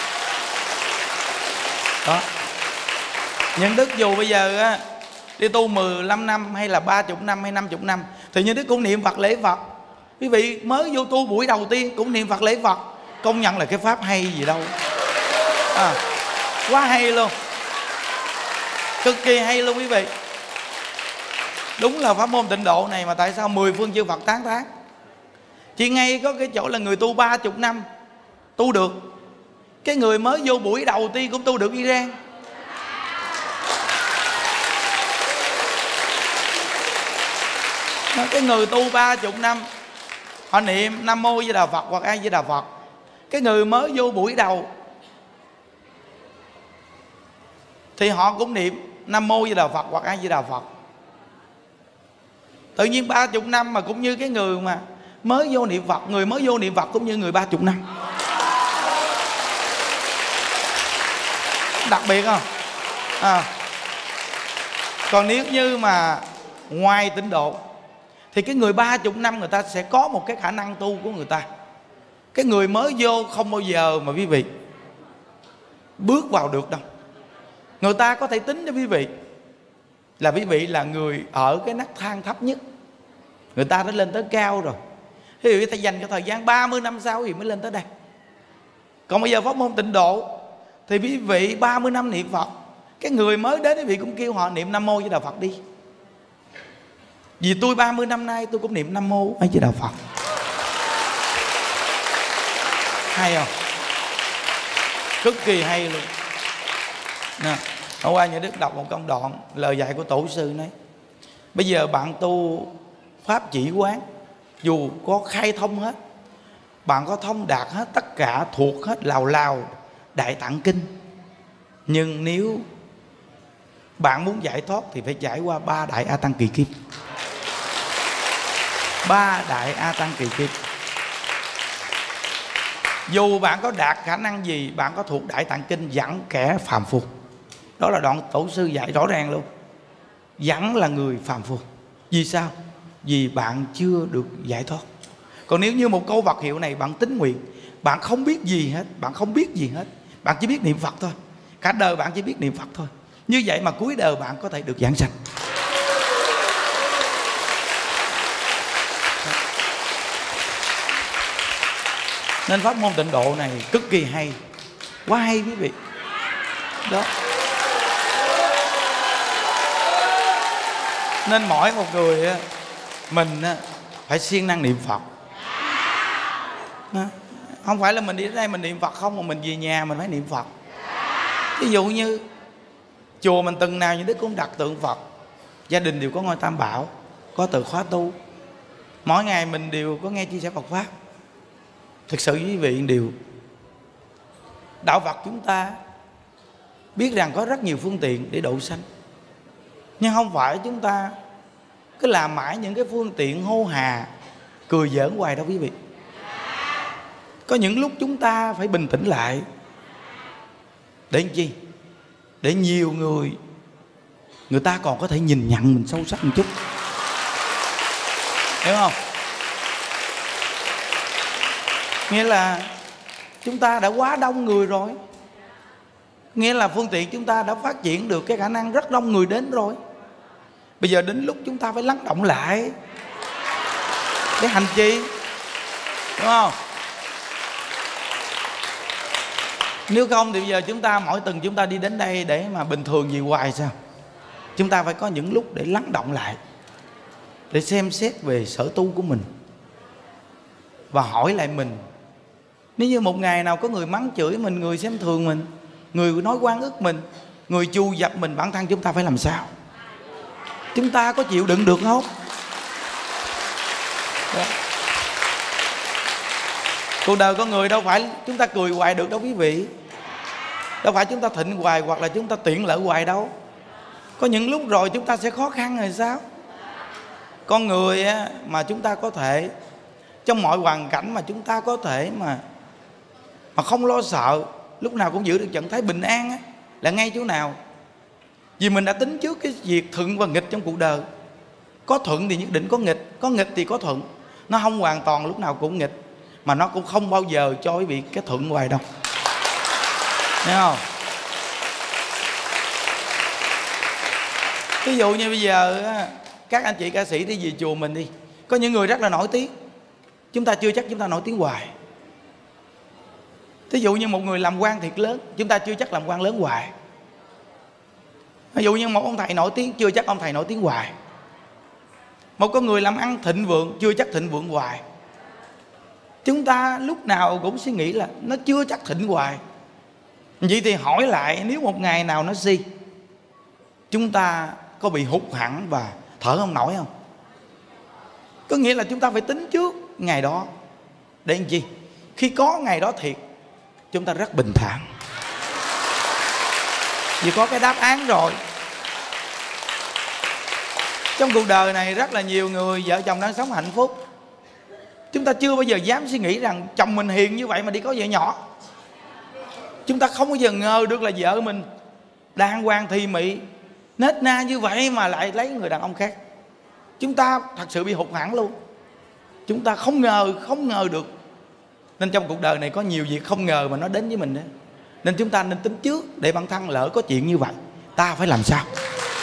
Đó. Nhân Đức dù bây giờ á, đi tu mười lăm năm hay là ba mươi năm hay năm mươi năm thì Nhân Đức cũng niệm Phật lễ Phật. Quý vị mới vô tu buổi đầu tiên cũng niệm Phật lễ Phật, công nhận là cái pháp hay gì đâu. À, quá hay luôn, cực kỳ hay luôn quý vị. Đúng là pháp môn tịnh độ này mà tại sao mười phương chư Phật tán thán. Chỉ ngay có cái chỗ là người tu ba mươi năm tu được, cái người mới vô buổi đầu tiên cũng tu được y rang. Cái người tu ba mươi năm họ niệm Nam Mô Di Đà Phật hoặc A Di Đà Phật, cái người mới vô buổi đầu thì họ cũng niệm Nam Mô Di Đà Phật hoặc A Di Đà Phật. Tự nhiên ba mươi năm mà cũng như cái người mà mới vô niệm Phật, người mới vô niệm Phật cũng như người ba mươi năm. Đặc biệt không? À. Còn nếu như mà ngoài tịnh độ thì cái người ba chục năm người ta sẽ có một cái khả năng tu của người ta. Cái người mới vô không bao giờ mà quý vị bước vào được đâu. Người ta có thể tính cho quý vị là quý vị là người ở cái nấc thang thấp nhất, người ta đã lên tới cao rồi. Ví dụ người ta dành cái thời gian ba mươi năm sau thì mới lên tới đây. Còn bây giờ pháp môn Tịnh Độ thì quý vị ba mươi năm niệm Phật, cái người mới đến quý vị cũng kêu họ niệm Nam Mô Di Đà Phật đi. Vì tôi ba mươi năm nay tôi cũng niệm Nam Mô A Di Đà Phật. Hay không? Cực kỳ hay luôn nè. Hôm qua Nhà Đức đọc một công đoạn lời dạy của Tổ sư nói: bây giờ bạn tu pháp chỉ quán, dù có khai thông hết, bạn có thông đạt hết tất cả, thuộc hết lào lào Đại Tạng Kinh, nhưng nếu bạn muốn giải thoát thì phải trải qua ba đại A Tăng kỳ kiếp. Ba đại A Tăng kỳ kiếp. Dù bạn có đạt khả năng gì, bạn có thuộc Đại Tạng Kinh vẫn kẻ phàm phu. Đó là đoạn Tổ sư dạy rõ ràng luôn. Vẫn là người phàm phu. Vì sao? Vì bạn chưa được giải thoát. Còn nếu như một câu vật hiệu này bạn tín nguyện, bạn không biết gì hết, bạn không biết gì hết, bạn chỉ biết niệm Phật thôi, cả đời bạn chỉ biết niệm Phật thôi, như vậy mà cuối đời bạn có thể được giảng sanh. Nên pháp môn Tịnh Độ này cực kỳ hay, quá hay quý vị. Đó. Nên mỗi một người mình phải siêng năng niệm Phật. Đó. Không phải là mình đi đến đây mình niệm Phật không, mà mình về nhà mình phải niệm Phật. Ví dụ như chùa mình từng nào Như Đức cũng đặt tượng Phật, gia đình đều có ngôi Tam Bảo, có từ khóa tu, mỗi ngày mình đều có nghe chia sẻ Phật pháp. Thực sự quý vị đều đạo Phật chúng ta biết rằng có rất nhiều phương tiện để độ sanh, nhưng không phải chúng ta cứ làm mãi những cái phương tiện hô hà cười giỡn hoài đâu quý vị. Có những lúc chúng ta phải bình tĩnh lại. Để làm chi? Để nhiều người người ta còn có thể nhìn nhận mình sâu sắc một chút, hiểu không? Nghĩa là chúng ta đã quá đông người rồi, nghĩa là phương tiện chúng ta đã phát triển được cái khả năng rất đông người đến rồi. Bây giờ đến lúc chúng ta phải lắng động lại để hành chi, đúng không? Nếu không thì bây giờ chúng ta mỗi tuần chúng ta đi đến đây để mà bình thường gì hoài sao? Chúng ta phải có những lúc để lắng động lại, để xem xét về sở tu của mình và hỏi lại mình. Nếu như một ngày nào có người mắng chửi mình, người xem thường mình, người nói oan ức mình, người chu dập mình, bản thân chúng ta phải làm sao? Chúng ta có chịu đựng được không? Đó. Cuộc đời con người đâu phải chúng ta cười hoài được đâu quý vị. Đâu phải chúng ta thịnh hoài hoặc là chúng ta tiện lợi hoài đâu. Có những lúc rồi chúng ta sẽ khó khăn rồi sao? Con người mà chúng ta có thể trong mọi hoàn cảnh mà chúng ta có thể mà mà không lo sợ, lúc nào cũng giữ được trạng thái bình an á, là ngay chỗ nào? Vì mình đã tính trước cái việc thuận và nghịch trong cuộc đời. Có thuận thì nhất định có nghịch, có nghịch thì có thuận. Nó không hoàn toàn lúc nào cũng nghịch, mà nó cũng không bao giờ cho quý vị cái thuận hoài đâu, thấy không? Ví dụ như bây giờ các anh chị ca sĩ đi về chùa mình đi, có những người rất là nổi tiếng, chúng ta chưa chắc chúng ta nổi tiếng hoài. Ví dụ như một người làm quan thiệt lớn, chúng ta chưa chắc làm quan lớn hoài. Ví dụ như một ông thầy nổi tiếng, chưa chắc ông thầy nổi tiếng hoài. Một con người làm ăn thịnh vượng, chưa chắc thịnh vượng hoài. Chúng ta lúc nào cũng suy nghĩ là nó chưa chắc thịnh hoài. Vậy thì hỏi lại, nếu một ngày nào nó si, chúng ta có bị hụt hẳn và thở không nổi không? Có nghĩa là chúng ta phải tính trước ngày đó. Để làm chi? Khi có ngày đó thiệt, chúng ta rất bình thản, vì có cái đáp án rồi. Trong cuộc đời này rất là nhiều người vợ chồng đang sống hạnh phúc. Chúng ta chưa bao giờ dám suy nghĩ rằng chồng mình hiền như vậy mà đi có vợ nhỏ. Chúng ta không bao giờ ngờ được là vợ mình đàng hoàng thị mị nết na như vậy mà lại lấy người đàn ông khác. Chúng ta thật sự bị hụt hẫng luôn. Chúng ta không ngờ, không ngờ được. Nên trong cuộc đời này có nhiều việc không ngờ mà nó đến với mình đó. Nên chúng ta nên tính trước, để bản thân lỡ có chuyện như vậy ta phải làm sao.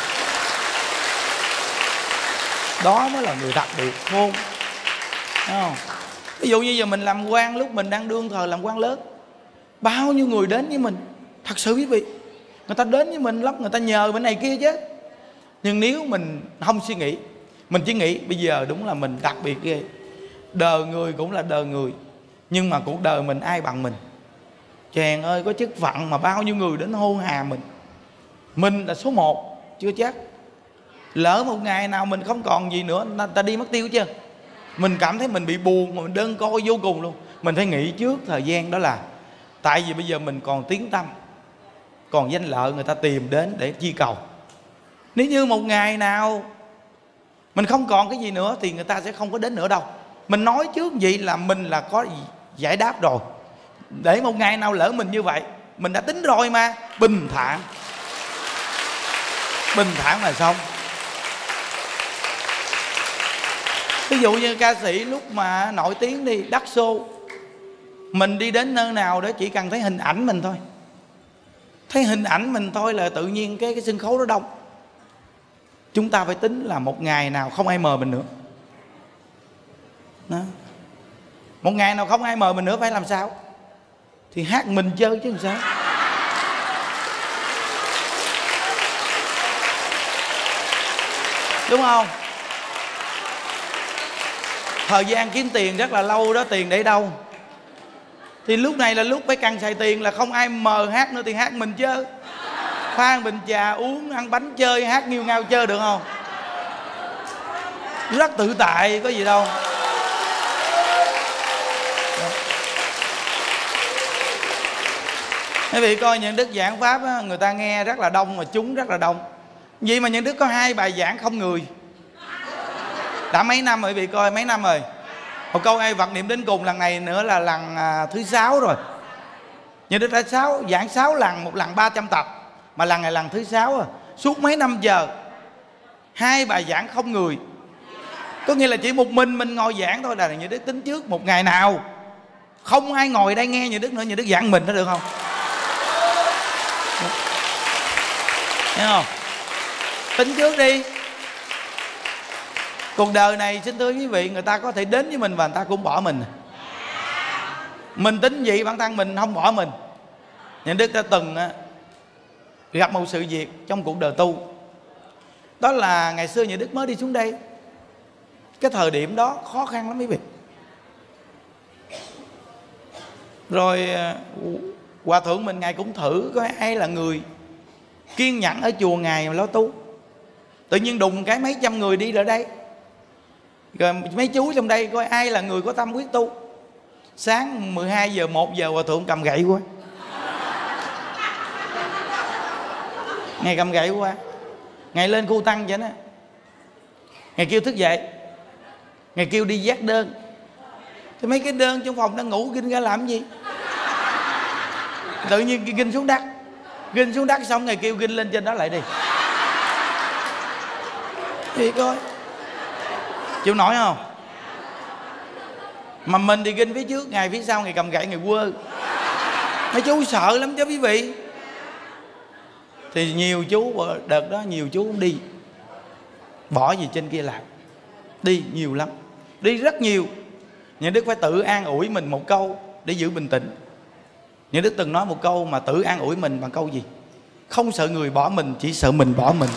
Đó mới là người đặc biệt khôn, thấy không? Ví dụ như giờ mình làm quan, lúc mình đang đương thời làm quan lớn, bao nhiêu người đến với mình. Thật sự quý vị, người ta đến với mình lắm, người ta nhờ bên này kia chứ. Nhưng nếu mình không suy nghĩ, mình chỉ nghĩ bây giờ đúng là mình đặc biệt ghê. Đời người cũng là đời người, nhưng mà cuộc đời mình ai bằng mình. Chàng ơi, có chức phận mà bao nhiêu người đến hô hào mình. Mình là số một, chưa chắc. Lỡ một ngày nào mình không còn gì nữa, ta, ta đi mất tiêu chưa. Mình cảm thấy mình bị buồn, mà mình đơn côi vô cùng luôn. Mình phải nghĩ trước thời gian đó là tại vì bây giờ mình còn tiếng tăm, còn danh lợi người ta tìm đến để chi cầu. Nếu như một ngày nào mình không còn cái gì nữa thì người ta sẽ không có đến nữa đâu. Mình nói trước vậy là mình là có giải đáp rồi. Để một ngày nào lỡ mình như vậy, mình đã tính rồi mà. Bình thản, bình thản là xong. Ví dụ như ca sĩ lúc mà nổi tiếng đi, đắt show, mình đi đến nơi nào đó chỉ cần thấy hình ảnh mình thôi. Thấy hình ảnh mình thôi là tự nhiên cái, cái sân khấu đó đông. Chúng ta phải tính là một ngày nào không ai mời mình nữa đó. Một ngày nào không ai mời mình nữa phải làm sao? Thì hát mình chơi chứ làm sao. Đúng không? Thời gian kiếm tiền rất là lâu đó, tiền để đâu? Thì lúc này là lúc phải cần xài tiền, là không ai mời hát nữa thì hát mình chơi. Pha bình trà uống, ăn bánh chơi, hát nghiêu ngao chơi được không? Rất tự tại, có gì đâu. Quý vị coi những đức giảng pháp á, người ta nghe rất là đông mà chúng rất là đông. Vậy mà những đức có hai bài giảng không người. Đã mấy năm rồi quý vị coi, mấy năm rồi. Một câu ai Phật niệm đến cùng, lần này nữa là lần à, thứ sáu rồi. Những đức đã sáu, giảng sáu lần, một lần ba trăm tập. Mà lần này lần thứ sáu rồi. Suốt mấy năm giờ hai bài giảng không người. Có nghĩa là chỉ một mình mình ngồi giảng thôi. Là những đức tính trước một ngày nào không ai ngồi đây nghe những đức nữa, những đức giảng mình đó được không? Thấy không? Tính trước đi. Cuộc đời này xin thưa quý vị, người ta có thể đến với mình và người ta cũng bỏ mình. Mình tính vậy bản thân mình không bỏ mình. Những đức đã từng gặp một sự việc trong cuộc đời tu. Đó là ngày xưa những đức mới đi xuống đây. Cái thời điểm đó khó khăn lắm quý vị. Rồi hòa thượng mình ngài cũng thử coi ai là người kiên nhẫn ở chùa ngài mà lo tu. Tự nhiên đùng cái mấy trăm người đi ở đây. Rồi mấy chú trong đây coi ai là người có tâm quyết tu. Sáng mười hai giờ một giờ hòa thượng cầm gậy qua. Ngài cầm gậy qua, ngài lên khu tăng vậy đó. Ngài kêu thức dậy, ngài kêu đi vác đơn. Thì mấy cái đơn trong phòng đang ngủ ginh ra làm gì? Tự nhiên ginh xuống đất. Ginh xuống đất xong ngài kêu ginh lên trên đó lại đi. Thì coi chịu nổi không? Mà mình thì ginh phía trước, ngài phía sau, ngài cầm gậy ngài quơ. Mấy chú sợ lắm chứ quý vị. Thì nhiều chú đợt đó nhiều chú cũng đi, bỏ gì trên kia làm. Đi nhiều lắm, đi rất nhiều. Những đức phải tự an ủi mình một câu để giữ bình tĩnh. Những đức từng nói một câu mà tự an ủi mình bằng câu gì? Không sợ người bỏ mình, chỉ sợ mình bỏ mình.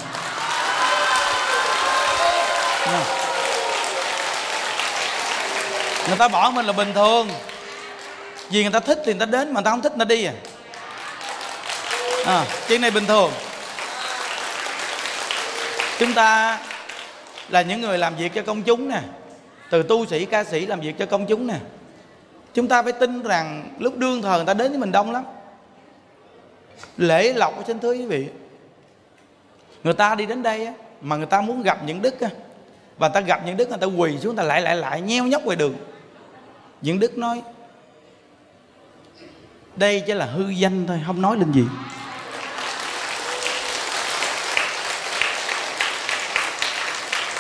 Người ta bỏ mình là bình thường. Vì người ta thích thì người ta đến, mà người ta không thích người ta đi à. À, chuyện này bình thường. Chúng ta là những người làm việc cho công chúng nè, từ tu sĩ, ca sĩ làm việc cho công chúng nè. Chúng ta phải tin rằng lúc đương thời người ta đến với mình đông lắm. Lễ lộc xin thưa quý vị, người ta đi đến đây á, mà người ta muốn gặp những đức á, và người ta gặp những đức, người ta quỳ xuống, người ta lại lại lại nheo nhóc ngoài đường. Những đức nói đây chỉ là hư danh thôi, không nói lên gì.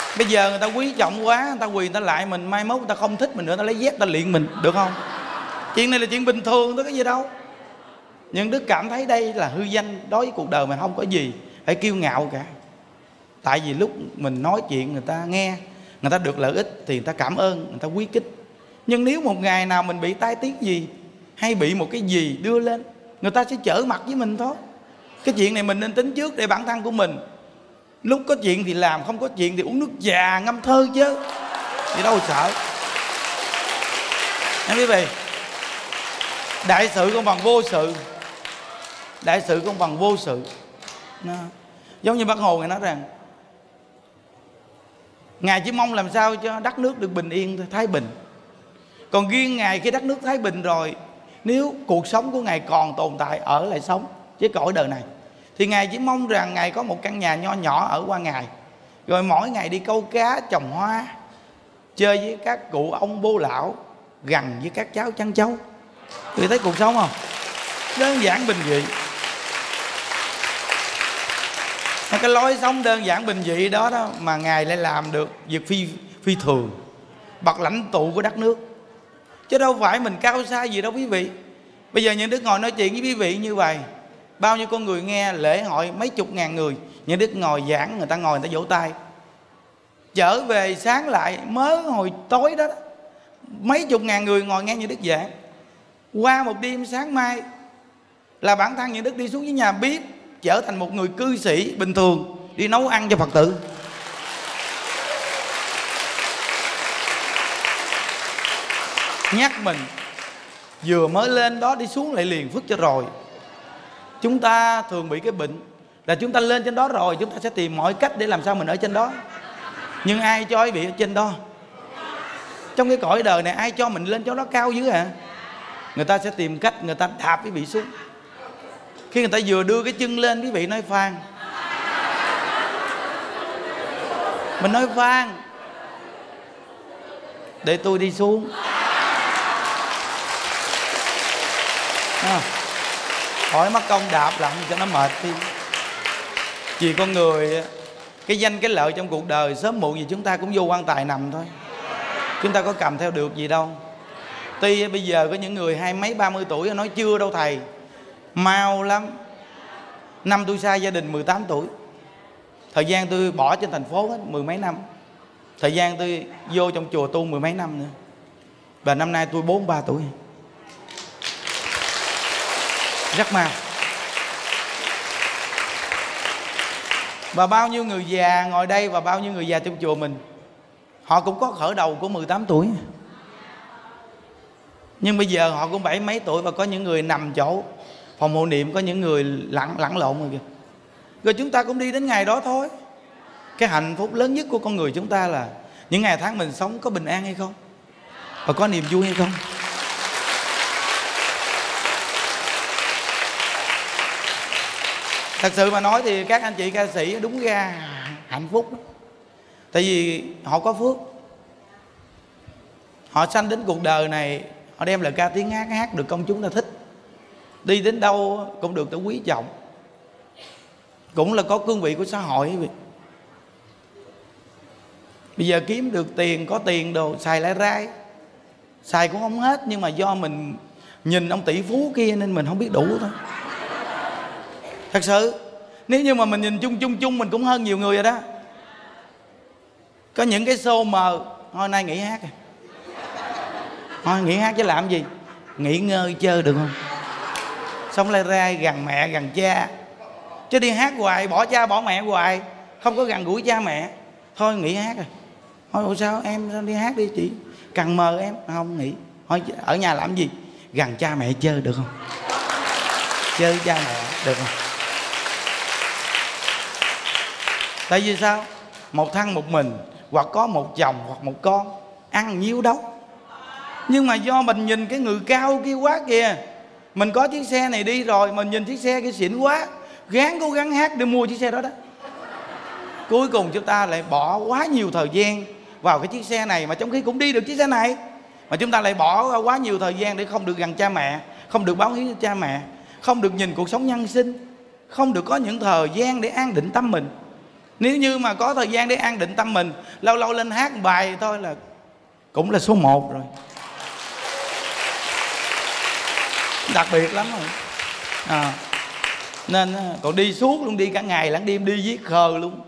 Bây giờ người ta quý trọng quá, người ta quỳ người ta lại mình, mai mốt người ta không thích mình nữa, người ta lấy dép người ta luyện mình, được không? Chuyện này là chuyện bình thường thôi, cái gì đâu. Nhưng Đức cảm thấy đây là hư danh, đối với cuộc đời mình không có gì phải kiêu ngạo cả. Tại vì lúc mình nói chuyện người ta nghe, người ta được lợi ích thì người ta cảm ơn, người ta quý kích. Nhưng nếu một ngày nào mình bị tai tiếng gì, hay bị một cái gì đưa lên, người ta sẽ trở mặt với mình thôi. Cái chuyện này mình nên tính trước để bản thân của mình. Lúc có chuyện thì làm, không có chuyện thì uống nước trà ngâm thơ chứ, thì đâu sợ. Em quý vị, đại sự không bằng vô sự. Đại sự không bằng vô sự. Nó giống như Bác Hồ Ngài nói rằng Ngài chỉ mong làm sao cho đất nước được bình yên, thái bình. Còn riêng Ngài khi đất nước thái bình rồi, nếu cuộc sống của Ngài còn tồn tại ở lại sống với cõi đời này, thì Ngài chỉ mong rằng Ngài có một căn nhà nho nhỏ ở qua Ngài, rồi mỗi ngày đi câu cá, trồng hoa, chơi với các cụ ông bố lão, gần với các cháu chăn trâu. Thì thấy cuộc sống không? Đơn giản bình dị. Cái lối sống đơn giản bình dị đó đó mà Ngài lại làm được việc phi phi thường, bậc lãnh tụ của đất nước. Chứ đâu phải mình cao xa gì đâu quý vị. Bây giờ những Đức ngồi nói chuyện với quý vị như vậy, bao nhiêu con người nghe, lễ hội mấy chục ngàn người, những Đức ngồi giảng, người ta ngồi người ta vỗ tay. Trở về sáng lại mới hồi tối đó, đó mấy chục ngàn người ngồi nghe những Đức giảng. Qua một đêm sáng mai là bản thân những Đức đi xuống dưới nhà bếp, trở thành một người cư sĩ bình thường, đi nấu ăn cho Phật tử. Nhắc mình vừa mới lên đó đi xuống lại liền phước cho rồi. Chúng ta thường bị cái bệnh là chúng ta lên trên đó rồi, chúng ta sẽ tìm mọi cách để làm sao mình ở trên đó. Nhưng ai cho ấy bị ở trên đó? Trong cái cõi đời này ai cho mình lên chỗ đó cao dữ hả? Người ta sẽ tìm cách, người ta đạp quý vị xuống. Khi người ta vừa đưa cái chân lên, quý vị nói Phan. Mình nói Phan, để tôi đi xuống. À, hỏi mất công đạp lặng cho nó mệt đi. Vì con người, cái danh cái lợi trong cuộc đời sớm muộn gì chúng ta cũng vô quan tài nằm thôi. Chúng ta có cầm theo được gì đâu. Tuy bây giờ có những người hai mấy ba mươi tuổi nói chưa đâu thầy, mau lắm. Năm tôi xa gia đình mười tám tuổi. Thời gian tôi bỏ trên thành phố hết mười mấy năm. Thời gian tôi vô trong chùa tu mười mấy năm nữa. Và năm nay tôi bốn mươi ba tuổi. Rất mau. Và bao nhiêu người già ngồi đây và bao nhiêu người già trong chùa mình, họ cũng có khởi đầu của mười tám tuổi. Nhưng bây giờ họ cũng bảy mấy tuổi. Và có những người nằm chỗ phòng hộ niệm, có những người lặn lặn lộn rồi kìa. Rồi chúng ta cũng đi đến ngày đó thôi. Cái hạnh phúc lớn nhất của con người chúng ta là những ngày tháng mình sống có bình an hay không, và có niềm vui hay không. Thật sự mà nói thì các anh chị ca sĩ đúng ra hạnh phúc. Tại vì họ có phước. Họ sanh đến cuộc đời này, họ đem lời ca tiếng hát, hát được công chúng ta thích. Đi đến đâu cũng được ta quý trọng. Cũng là có cương vị của xã hội. Bây giờ kiếm được tiền, có tiền đồ, xài lại rai. Xài cũng không hết, nhưng mà do mình nhìn ông tỷ phú kia nên mình không biết đủ thôi. Thật sự, nếu như mà mình nhìn chung chung chung mình cũng hơn nhiều người rồi đó. Có những cái show mờ, thôi nay nghỉ hát rồi. Thôi nghỉ hát chứ làm gì? Nghỉ ngơi chơi được không? Sống lai rai gần mẹ gần cha. Chứ đi hát hoài, bỏ cha bỏ mẹ hoài, không có gần gũi cha mẹ. Thôi nghỉ hát rồi. Thôi ủa sao em đi hát đi chị? Cần mờ em. Không nghỉ. Thôi ở nhà làm gì? Gần cha mẹ chơi được không? Chơi cha mẹ được không? Tại vì sao? Một thân một mình, hoặc có một chồng hoặc một con, ăn nhiêu đâu. Nhưng mà do mình nhìn cái người cao kia quá kìa, mình có chiếc xe này đi rồi, mình nhìn chiếc xe kia xịn quá, gắng cố gắng hát để mua chiếc xe đó đó. Cuối cùng chúng ta lại bỏ quá nhiều thời gian vào cái chiếc xe này, mà trong khi cũng đi được chiếc xe này, mà chúng ta lại bỏ quá nhiều thời gian để không được gần cha mẹ, không được báo hiếu cho cha mẹ, không được nhìn cuộc sống nhân sinh, không được có những thời gian để an định tâm mình. Nếu như mà có thời gian để an định tâm mình, lâu lâu lên hát một bài thôi là cũng là số một rồi, đặc biệt lắm rồi. À, nên còn đi suốt luôn, đi cả ngày lẫn đêm, đi viết khờ luôn,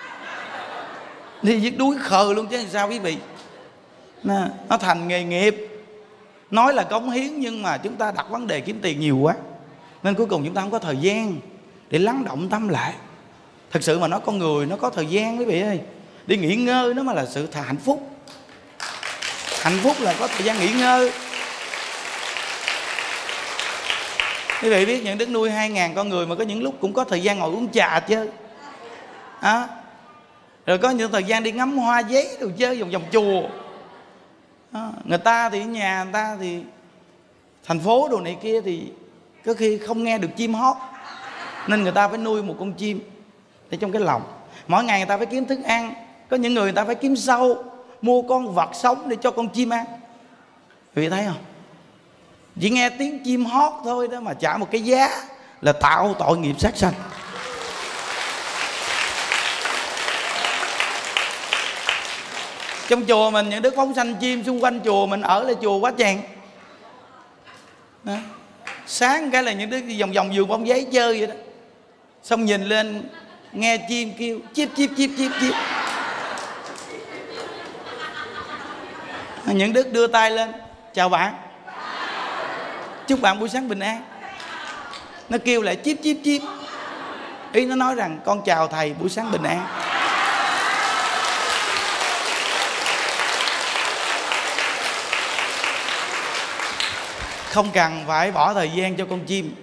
đi viết đuối khờ luôn chứ làm sao quý vị. Nó, nó thành nghề nghiệp. Nói là cống hiến nhưng mà chúng ta đặt vấn đề kiếm tiền nhiều quá, nên cuối cùng chúng ta không có thời gian để lắng động tâm lại. Thật sự mà nói, con người nó có thời gian quý vị ơi, đi nghỉ ngơi nó mà là sự hạnh phúc. Hạnh phúc là có thời gian nghỉ ngơi. Quý vị biết Nhuận Đức nuôi hai ngàn con người mà có những lúc cũng có thời gian ngồi uống trà chơi à, rồi có những thời gian đi ngắm hoa giấy rồi chơi vòng vòng chùa à, người ta thì ở nhà, người ta thì thành phố đồ này kia thì có khi không nghe được chim hót, nên người ta phải nuôi một con chim để trong cái lòng. Mỗi ngày người ta phải kiếm thức ăn. Có những người người ta phải kiếm sâu, mua con vật sống để cho con chim ăn. Quý vị thấy không? Chỉ nghe tiếng chim hót thôi đó mà trả một cái giá là tạo tội nghiệp sát sanh. Trong chùa mình những đức phóng sanh chim xung quanh chùa mình, ở là chùa quá chèn đó. Sáng cái là những đức đi vòng vòng vườn bông giấy chơi vậy đó, xong nhìn lên nghe chim kêu chip chip chip chip chip. Những đức đưa tay lên chào bạn, chúc bạn buổi sáng bình an. Nó kêu lại chip chip chip, ý nó nói rằng con chào thầy buổi sáng bình an. Không cần phải bỏ thời gian cho con chim.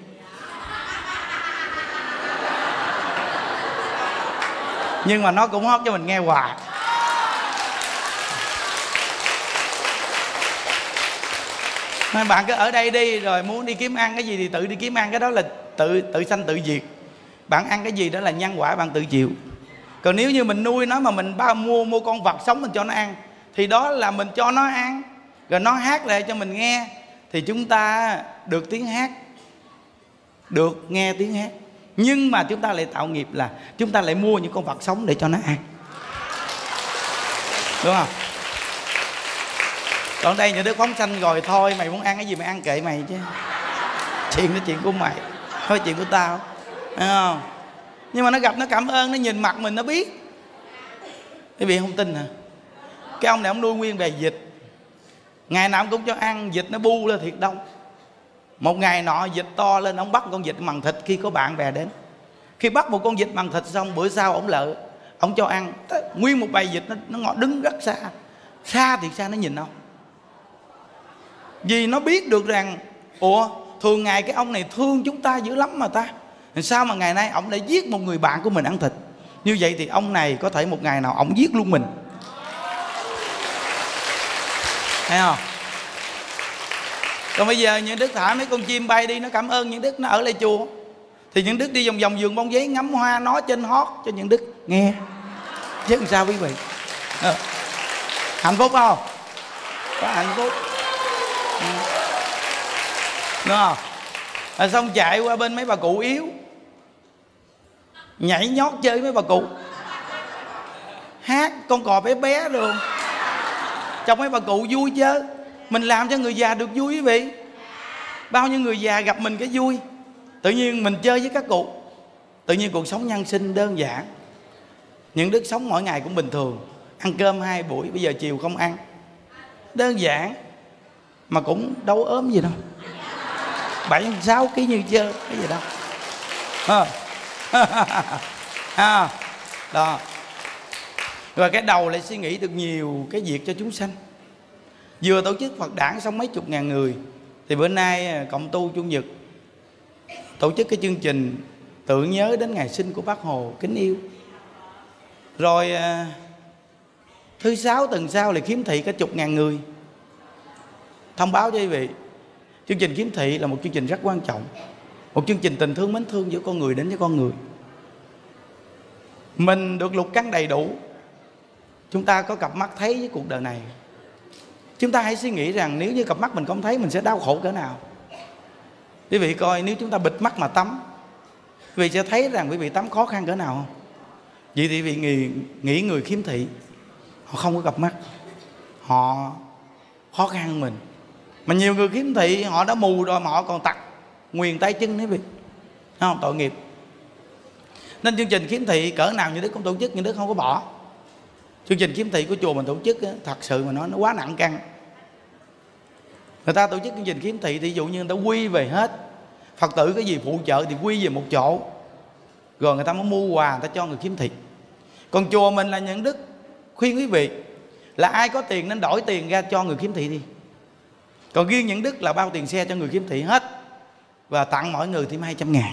Nhưng mà nó cũng hót cho mình nghe hoài. Nên bạn cứ ở đây đi, rồi muốn đi kiếm ăn cái gì thì tự đi kiếm ăn. Cái đó là tự tự sanh tự diệt. Bạn ăn cái gì đó là nhân quả bạn tự chịu. Còn nếu như mình nuôi nó mà mình bao mua mua con vật sống mình cho nó ăn, thì đó là mình cho nó ăn, rồi nó hát lại cho mình nghe, thì chúng ta được tiếng hát, được nghe tiếng hát. Nhưng mà chúng ta lại tạo nghiệp là chúng ta lại mua những con vật sống để cho nó ăn, đúng không? Còn đây những đứa phóng sanh rồi thôi, mày muốn ăn cái gì mày ăn kệ mày chứ, chuyện đó chuyện của mày, thôi chuyện của tao, thấy không? Nhưng mà nó gặp, nó cảm ơn, nó nhìn mặt mình nó biết. Quý vị không tin hả? Cái ông này ông nuôi nguyên bè vịt, ngày nào ông cũng cho ăn, vịt nó bu lên thiệt đông. Một ngày nọ vịt to lên, ông bắt con vịt mằn thịt khi có bạn bè đến. Khi bắt một con vịt mằn thịt xong, bữa sau ông lợ, ông cho ăn nguyên một bầy vịt, nó, nó ngồi đứng rất xa, xa thì xa nó nhìn ông. Vì nó biết được rằng ủa thường ngày cái ông này thương chúng ta dữ lắm mà ta, sao mà ngày nay ông lại giết một người bạn của mình ăn thịt. Như vậy thì ông này có thể một ngày nào ông giết luôn mình, thấy không? Còn bây giờ những đức thả mấy con chim bay đi, nó cảm ơn những đức, nó ở lại chùa, thì những đức đi vòng vòng vườn bông giấy ngắm hoa, nói trên hót cho những đức nghe, chứ làm sao quý vị? À, hạnh phúc không? Có hạnh phúc, đúng không? Rồi xong chạy qua bên mấy bà cụ yếu, nhảy nhót chơi với mấy bà cụ, hát con cò bé bé luôn, cho mấy bà cụ vui chứ. Mình làm cho người già được vui quý vị. Bao nhiêu người già gặp mình cái vui, tự nhiên mình chơi với các cụ, tự nhiên cuộc sống nhân sinh đơn giản. Những đức sống mỗi ngày cũng bình thường, ăn cơm hai buổi, bây giờ chiều không ăn, đơn giản mà cũng đâu ốm gì đâu, bảy sáu ký như chơi cái gì đâu à, đó. Rồi cái đầu lại suy nghĩ được nhiều cái việc cho chúng sanh. Vừa tổ chức Phật đản xong mấy chục ngàn người, thì bữa nay Cộng tu Chủ nhật tổ chức cái chương trình tưởng nhớ đến ngày sinh của Bác Hồ kính yêu. Rồi thứ sáu tuần sau lại khiếm thị cả chục ngàn người. Thông báo cho quý vị, chương trình khiếm thị là một chương trình rất quan trọng, một chương trình tình thương mến thương giữa con người đến với con người. Mình được lục căn đầy đủ, chúng ta có cặp mắt thấy với cuộc đời này. Chúng ta hãy suy nghĩ rằng nếu như cặp mắt mình không thấy, mình sẽ đau khổ cỡ nào. Quý vị coi, nếu chúng ta bịt mắt mà tắm, quý vị sẽ thấy rằng quý vị tắm khó khăn cỡ nào không? Vậy thì vị nghĩ, nghĩ người khiếm thị họ không có cặp mắt, họ khó khăn hơn mình. Mà nhiều người khiếm thị họ đã mù rồi mà họ còn tặc nguyền tay chân đấy vị, không? Tội nghiệp. Nên chương trình khiếm thị cỡ nào như Đức cũng tổ chức, nhưng Đức không có bỏ. Chương trình khiếm thị của chùa mình tổ chức á, thật sự mà nói nó quá nặng căng. Người ta tổ chức chương trình khiếm thị thì ví dụ như người ta quy về hết, Phật tử cái gì phụ trợ thì quy về một chỗ, rồi người ta mới mua quà người ta cho người khiếm thị. Còn chùa mình là Nhuận Đức khuyên quý vị là ai có tiền nên đổi tiền ra cho người khiếm thị đi. Còn riêng Nhuận Đức là bao tiền xe cho người khiếm thị hết, và tặng mỗi người thêm hai trăm ngàn.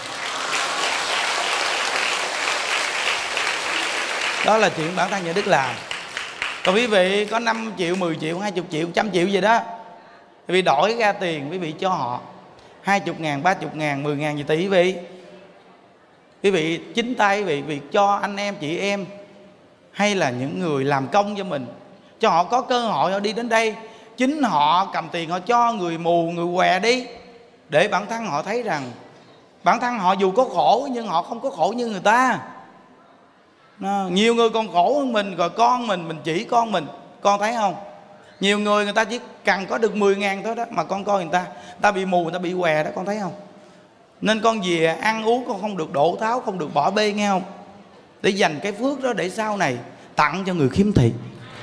Đó là chuyện bản thân Nhuận Đức làm. Còn quý vị có năm triệu, mười triệu, hai mươi triệu, trăm triệu gì đó, quý vị đổi ra tiền quý vị cho họ hai mươi ngàn, ba mươi ngàn, mười ngàn gì tỷ quý vị. Quý vị chính tay quý vị, quý vị cho anh em, chị em hay là những người làm công cho mình, cho họ có cơ hội họ đi đến đây. Chính họ cầm tiền họ cho người mù, người què đi, để bản thân họ thấy rằng bản thân họ dù có khổ nhưng họ không có khổ như người ta. Nhiều người còn khổ hơn mình, rồi con mình, mình chỉ con mình, con thấy không? Nhiều người người ta chỉ cần có được mười ngàn thôi đó, mà con coi người ta, người ta bị mù, người ta bị què đó, con thấy không? Nên con về ăn uống con không được đổ tháo, không được bỏ bê, nghe không? Để dành cái phước đó để sau này tặng cho người khiếm thị,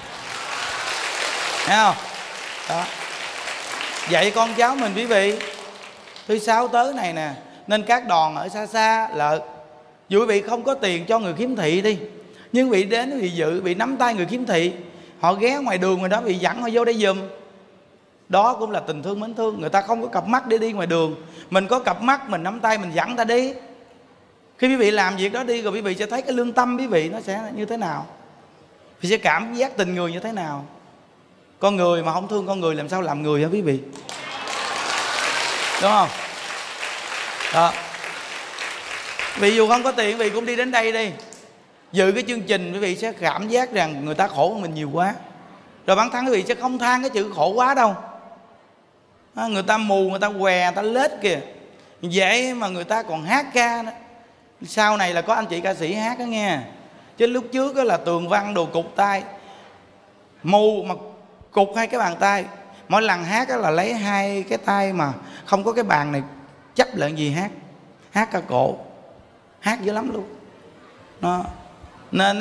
nghe không? Đó. Dạy con cháu mình quý vị. Thứ sáu tới này nè, nên các đoàn ở xa xa là dù quý vị không có tiền cho người khiếm thị đi, nhưng vị đến vị dự, vị nắm tay người khiếm thị, họ ghé ngoài đường ngoài đó bị dẫn họ vô đây giùm. Đó cũng là tình thương mến thương. Người ta không có cặp mắt để đi ngoài đường, mình có cặp mắt mình nắm tay mình dẫn ta đi. Khi quý vị làm việc đó đi, rồi quý vị sẽ thấy cái lương tâm quý vị nó sẽ như thế nào, quý vị sẽ cảm giác tình người như thế nào. Con người mà không thương con người làm sao làm người hả quý vị? Đúng không? Đó. Vì dù không có tiền, quý vị cũng đi đến đây đi, dự cái chương trình, quý vị sẽ cảm giác rằng người ta khổ hơn mình nhiều quá. Rồi bản thân quý vị sẽ không than cái chữ khổ quá đâu. Người ta mù, người ta què, người ta lết kìa, vậy mà người ta còn hát ca nữa. Sau này là có anh chị ca sĩ hát đó nghe. Chứ lúc trước là tường văn đồ cục tay, mù mà cục hai cái bàn tay. Mỗi lần hát là lấy hai cái tay mà không có cái bàn này chấp lại gì hát. Hát ca cổ, hát dữ lắm luôn đó. Nên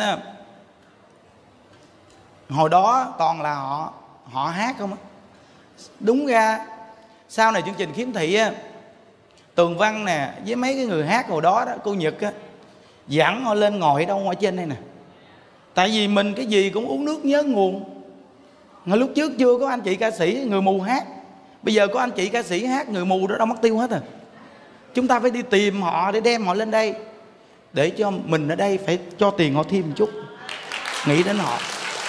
hồi đó toàn là họ họ hát không á. Đúng ra sau này chương trình khiếm thị á, Tường Văn nè với mấy cái người hát hồi đó đó, cô Nhật á, dẫn họ lên ngồi ở đâu ở trên đây nè. Tại vì mình cái gì cũng uống nước nhớ nguồn. Hồi lúc trước chưa có anh chị ca sĩ người mù hát, bây giờ có anh chị ca sĩ hát, người mù đó đâu mất tiêu hết rồi. Chúng ta phải đi tìm họ để đem họ lên đây, để cho mình ở đây phải cho tiền họ thêm một chút, nghĩ đến họ.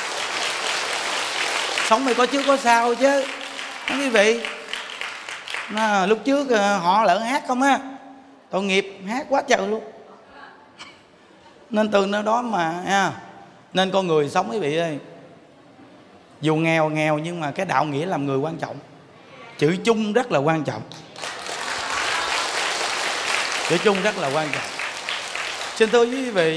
Sống này có trước có sau chứ quý vị. À, lúc trước họ lỡ hát không á, tội nghiệp, hát quá trời luôn. Nên từ nơi đó mà à, nên con người sống quý vị ơi, dù nghèo nghèo nhưng mà cái đạo nghĩa làm người quan trọng. Chữ chung rất là quan trọng. Chữ chung rất là quan trọng. Xin thưa quý vị,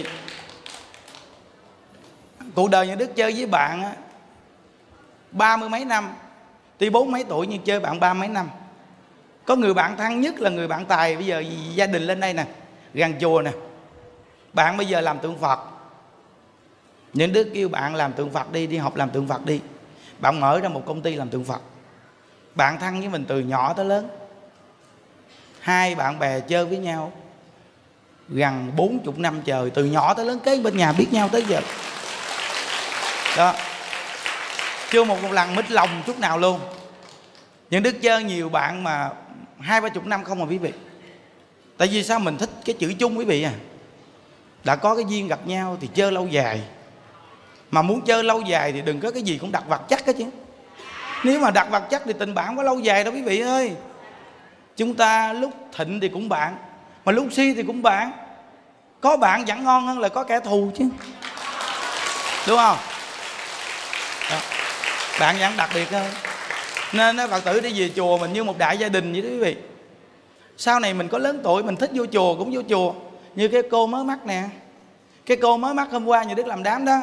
cuộc đời Nhuận Đức chơi với bạn á, ba mươi mấy năm, tuy bốn mấy tuổi nhưng chơi bạn ba mấy năm. Có người bạn thân nhất là người bạn Tài, bây giờ gia đình lên đây nè, gần chùa nè. Bạn bây giờ làm tượng Phật. Nhuận Đức kêu bạn làm tượng Phật đi, đi học làm tượng Phật đi. Bạn mở ra một công ty làm tượng Phật. Bạn thân với mình từ nhỏ tới lớn. Hai bạn bè chơi với nhau gần bốn mươi năm trời, từ nhỏ tới lớn kế bên nhà biết nhau tới giờ. Đó. Chưa một, một lần mít lòng chút nào luôn. Nhuận Đức chơi nhiều bạn mà hai ba chục năm không mà quý vị. Tại vì sao mình thích cái chữ chung quý vị à. Đã có cái duyên gặp nhau thì chơi lâu dài. Mà muốn chơi lâu dài thì đừng có cái gì cũng đặt vật chất đó chứ. Nếu mà đặt vật chất thì tình bạn không có lâu dài đâu quý vị ơi. Chúng ta lúc thịnh thì cũng bạn, mà lúc si thì cũng bạn. Có bạn vẫn ngon hơn là có kẻ thù chứ, đúng không? Đó. Bạn vẫn đặc biệt hơn. Nên Phật tử đi về chùa mình như một đại gia đình vậy đó quý vị. Sau này mình có lớn tuổi, mình thích vô chùa cũng vô chùa. Như cái cô mới mắc nè, Cái cô mới mắc hôm qua nhà Đức làm đám đó.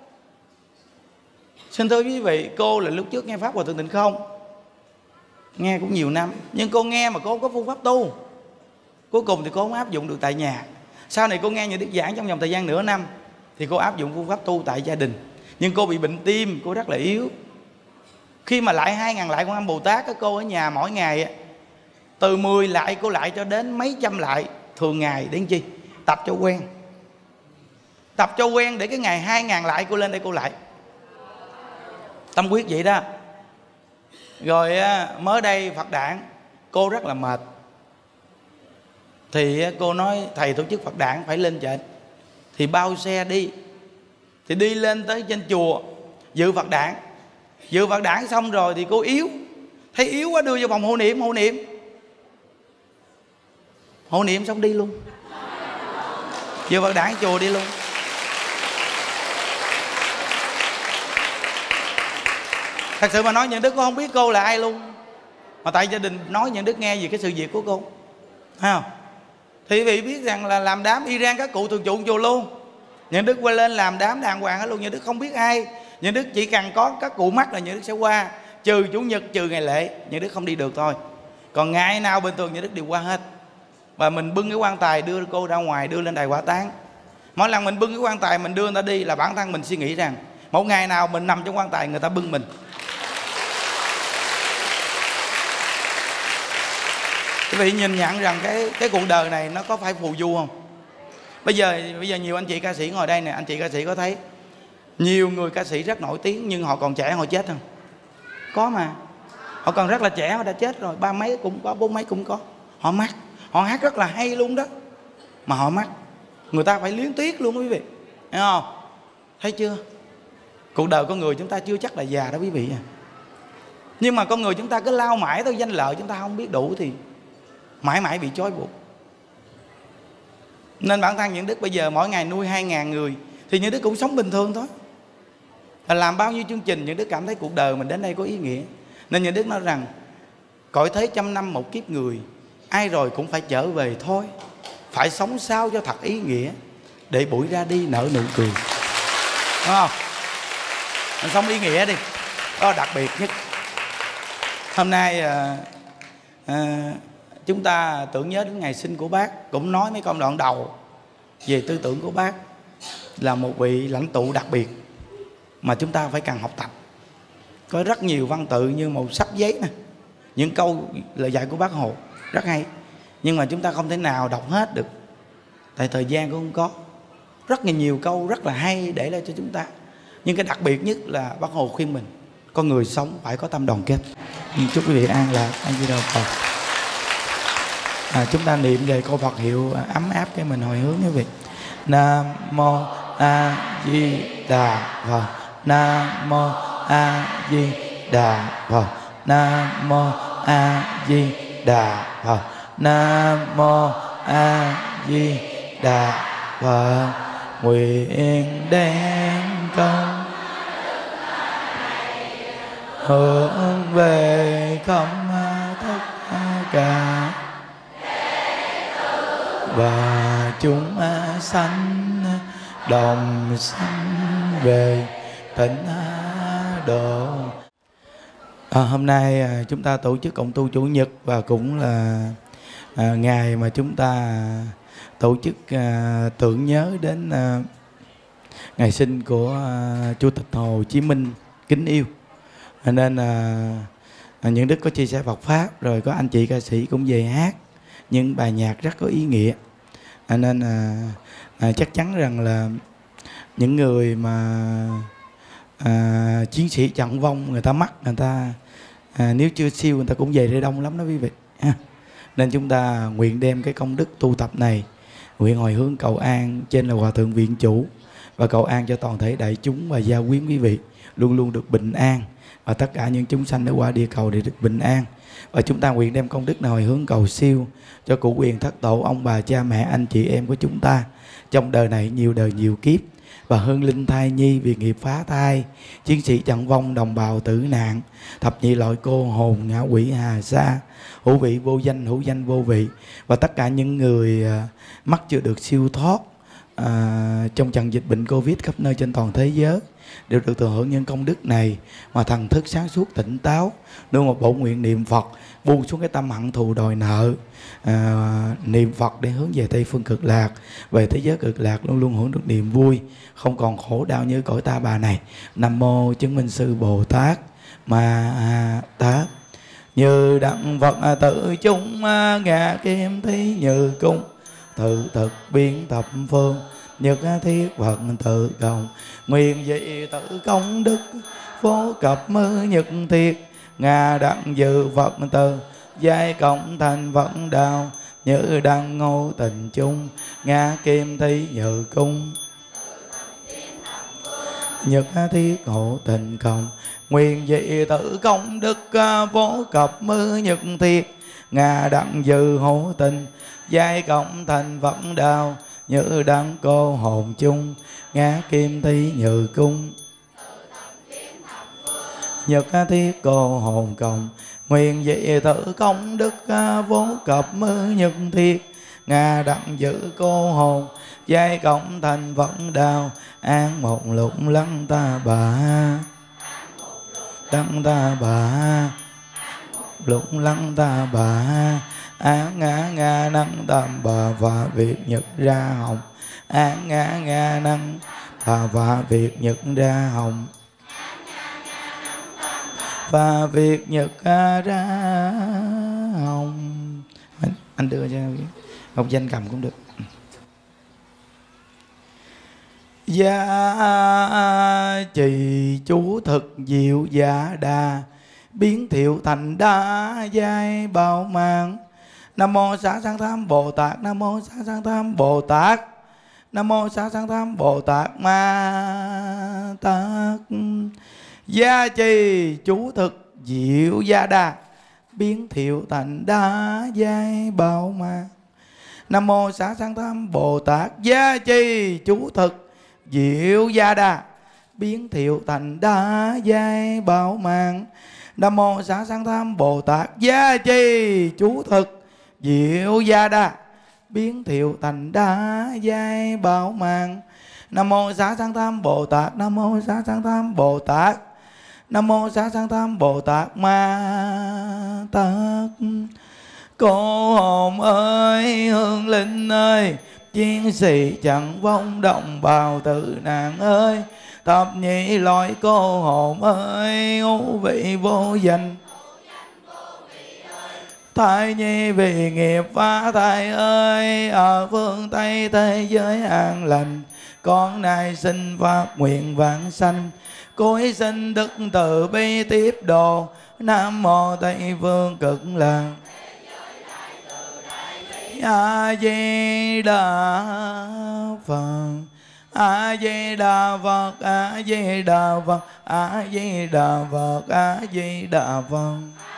Xin thưa quý vị, cô là lúc trước nghe Pháp Hòa Thượng Tịnh Không, nghe cũng nhiều năm, nhưng cô nghe mà cô không có phương pháp tu. Cuối cùng thì cô không áp dụng được tại nhà. Sau này cô nghe nhà Đức giảng trong vòng thời gian nửa năm thì cô áp dụng phương pháp tu tại gia đình. Nhưng cô bị bệnh tim, cô rất là yếu. Khi mà lại hai ngàn lại Quan Âm Bồ Tát, các cô ở nhà mỗi ngày từ mười lại cô lại cho đến mấy trăm lại thường ngày. Đến chi? Tập cho quen. Tập cho quen để cái ngày hai ngàn lại cô lên đây cô lại. Tâm quyết vậy đó. Rồi mới đây Phật đản, cô rất là mệt. Thì cô nói thầy tổ chức Phật đản phải lên trển. Thì bao xe đi. Thì đi lên tới trên chùa dự Phật đản. Dự Phật đản xong rồi thì cô yếu. Thấy yếu quá đưa vô phòng hộ niệm. Hộ niệm Hộ niệm xong đi luôn. Dự Phật đản chùa đi luôn. Thật sự mà nói Nhận Đức cô không biết cô là ai luôn. Mà tại gia đình nói Nhận Đức nghe về cái sự việc của cô, thấy không? Thì quý vị biết rằng là làm đám Iran các cụ thường trụ chùa luôn. Nhận Đức quay lên làm đám đàng hoàng hết luôn. Nhận Đức không biết ai. Nhận Đức chỉ cần có các cụ mắc là Nhận Đức sẽ qua. Trừ chủ nhật, trừ ngày lễ Nhận Đức không đi được thôi. Còn ngày nào bình thường Nhận Đức đều qua hết. Và mình bưng cái quan tài đưa cô ra ngoài, đưa lên đài hỏa táng. Mỗi lần mình bưng cái quan tài mình đưa người ta đi là bản thân mình suy nghĩ rằng một ngày nào mình nằm trong quan tài người ta bưng mình. Quý vị nhìn nhận rằng cái cái cuộc đời này nó có phải phù du không? Bây giờ bây giờ nhiều anh chị ca sĩ ngồi đây nè, anh chị ca sĩ có thấy nhiều người ca sĩ rất nổi tiếng nhưng họ còn trẻ họ chết không? Có mà. Họ còn rất là trẻ họ đã chết rồi, ba mấy cũng có, bốn mấy cũng có. Họ mắc, họ hát rất là hay luôn đó. Mà họ mắc, người ta phải luyến tiếc luôn quý vị. Thấy không? Thấy chưa? Cuộc đời con người chúng ta chưa chắc là già đó quý vị à. Nhưng mà con người chúng ta cứ lao mãi tới danh lợi, chúng ta không biết đủ thì mãi mãi bị trói buộc. Nên bản thân Nhận Đức bây giờ mỗi ngày nuôi hai ngàn người thì Nhận Đức cũng sống bình thường thôi. Và làm bao nhiêu chương trình Nhận Đức cảm thấy cuộc đời mình đến đây có ý nghĩa. Nên Nhận Đức nói rằng cõi thế trăm năm một kiếp người, ai rồi cũng phải trở về thôi. Phải sống sao cho thật ý nghĩa, để buổi ra đi nở nụ cười. Đúng không? Mình sống ý nghĩa đi. Đó đặc biệt nhất. Hôm nay à, à, chúng ta tưởng nhớ đến ngày sinh của bác. Cũng nói mấy công đoạn đầu về tư tưởng của bác, là một vị lãnh tụ đặc biệt mà chúng ta phải cần học tập. Có rất nhiều văn tự như một sắp giấy nè, những câu lời dạy của bác Hồ rất hay. Nhưng mà chúng ta không thể nào đọc hết được, tại thời gian cũng không có. Rất là nhiều câu rất là hay để lại cho chúng ta. Nhưng cái đặc biệt nhất là bác Hồ khuyên mình con người sống phải có tâm đoàn kết. Chúc quý vị an lạc, an di đà Phật. À, chúng ta niệm về câu Phật hiệu ấm áp cái mình hồi hướng quý vị. Nam mô A Di Đà Phật. Nam mô A Di Đà Phật. Nam mô A Di Đà Phật. Nam mô A Di Đà Phật. Nguyện đem công hướng về không tất cả và chúng sanh đồng sanh về tịnh độ. À, hôm nay à, chúng ta tổ chức cộng tu chủ nhật và cũng là à, ngày mà chúng ta tổ chức à, tưởng nhớ đến à, ngày sinh của à, Chủ tịch Hồ Chí Minh kính yêu. À, nên à, những đức có chia sẻ Phật pháp, rồi có anh chị ca sĩ cũng về hát những bài nhạc rất có ý nghĩa. À, nên à, à, chắc chắn rằng là những người mà à, chiến sĩ trận vong người ta mắc, người ta à, nếu chưa siêu người ta cũng về đây đông lắm đó quý vị ha. Nên chúng ta nguyện đem cái công đức tu tập này, nguyện hồi hướng cầu an trên là Hòa Thượng Viện Chủ, và cầu an cho toàn thể đại chúng và gia quyến quý vị luôn luôn được bình an, và tất cả những chúng sanh ở qua địa cầu để được bình an. Và chúng ta nguyện đem công đức này hồi hướng cầu siêu cho cụ quyền thất tổ, ông bà cha mẹ anh chị em của chúng ta trong đời này nhiều đời nhiều kiếp, và hương linh thai nhi vì nghiệp phá thai, chiến sĩ trận vong, đồng bào tử nạn, thập nhị loại cô hồn ngã quỷ hà sa, hữu vị vô danh hữu danh vô vị, và tất cả những người mắc chưa được siêu thoát à, trong trận dịch bệnh Covid khắp nơi trên toàn thế giới đều được thừa hưởng những công đức này, mà thần thức sáng suốt tỉnh táo, nương một bộ nguyện niệm Phật buông xuống cái tâm hận thù đòi nợ, à, niệm Phật để hướng về Tây phương cực lạc, về thế giới cực lạc luôn luôn hưởng được niềm vui, không còn khổ đau như cõi ta bà này. Nam mô chứng minh sư Bồ Tát Ma Tát. Như đặng Phật tự chúng ngạ kim thí như cung, tự thực biến thập phương, nhất thiết Phật tự cộng, nguyện dị tự công đức phổ cập mư nhất thiết, ngà đặng dự Phật từ giai cộng thành Phật đạo, như đăng ngô tình chung ngã kim thí như cung, nhất thiết hộ tình cộng, nguyện dị tự công đức phổ cập mư nhất thiết, ngà đặng dự hộ tình giai cộng thành Phật đạo, như đăng cô hồn chung ngã kim thí như cung, nhất thiết cô hồn cộng, nguyện dị tự công đức vô cập mư nhất thiết, ngà đặng giữ cô hồn giai cộng thành Phật đạo, an một lục lăng ta bà, lăng ta bà, lục lăng ta bà, án ngã ngã năng tam bà và việc nhật ra hồng, án ngã ngã năng bà và việc nhật ra hồng, và việc nhật ra hồng. Anh, anh đưa cho Ngọc Danh cầm cũng được. Gia trì chú thực diệu giả đà, biến thiệu thành đa giai bao mang. Nam mô Xá Sanh Tham Bồ Tát, Nam mô Xá Sanh Tham Bồ Tát, Nam mô Xá Sanh Tham Bồ Tát Ma Tát. Gia trì chú thực diệu gia đà, biến thiệu thành đa giai bao mang. Nam mô Xá Sanh Tham Bồ Tát. Gia trì chú thực diệu gia đà, biến thiệu thành đa giai bao mang. Nam mô Xá Sanh Tham Bồ Tát. Gia trì chú thực diệu gia đà, biến thiệu thành đa giai bao mang. Nam mô Xá Sanh Tham Bồ Tát. Nam mô Xá Sanh Tham Bồ Tát. Nam mô Xá Sanh Tham Bồ Tát Ma Tát. Cô hồn ơi, hương linh ơi, chiến sĩ chẳng vong đồng bào tử nạn ơi, thập nhị loại cô hồn ơi, ngũ vị vô danh thai nhi vì nghiệp phá thai ơi, ở phương Tây thế giới an lành, con nay xin phát nguyện vãng sanh, cối xin đức từ bi tiếp độ. Nam mô Tây phương cực lạc A Di Đà Phật, A Di Đà Phật, A Di Đà Phật, A Di Đà Phật, A Di Đà Phật.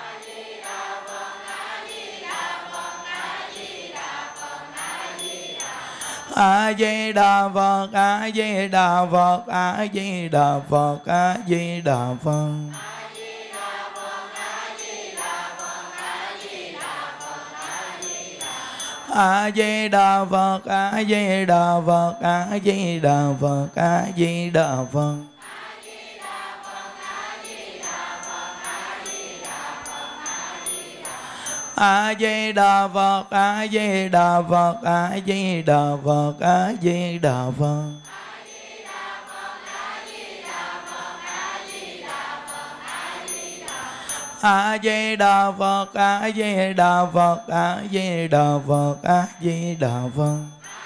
A Di Đà Phật, A Di Đà Phật, A Di Đà Phật, A Di Đà Phật. A Di Đà Phật, A Di Đà Phật, A Di Đà Phật, A Di Đà Phật. A Di Đà Phật, A Di Đà Phật, A Di Đà Phật, A Di Đà Phật. A Di Đà Phật, A Di Đà Phật, A Di Đà Phật, A Di Đà Phật.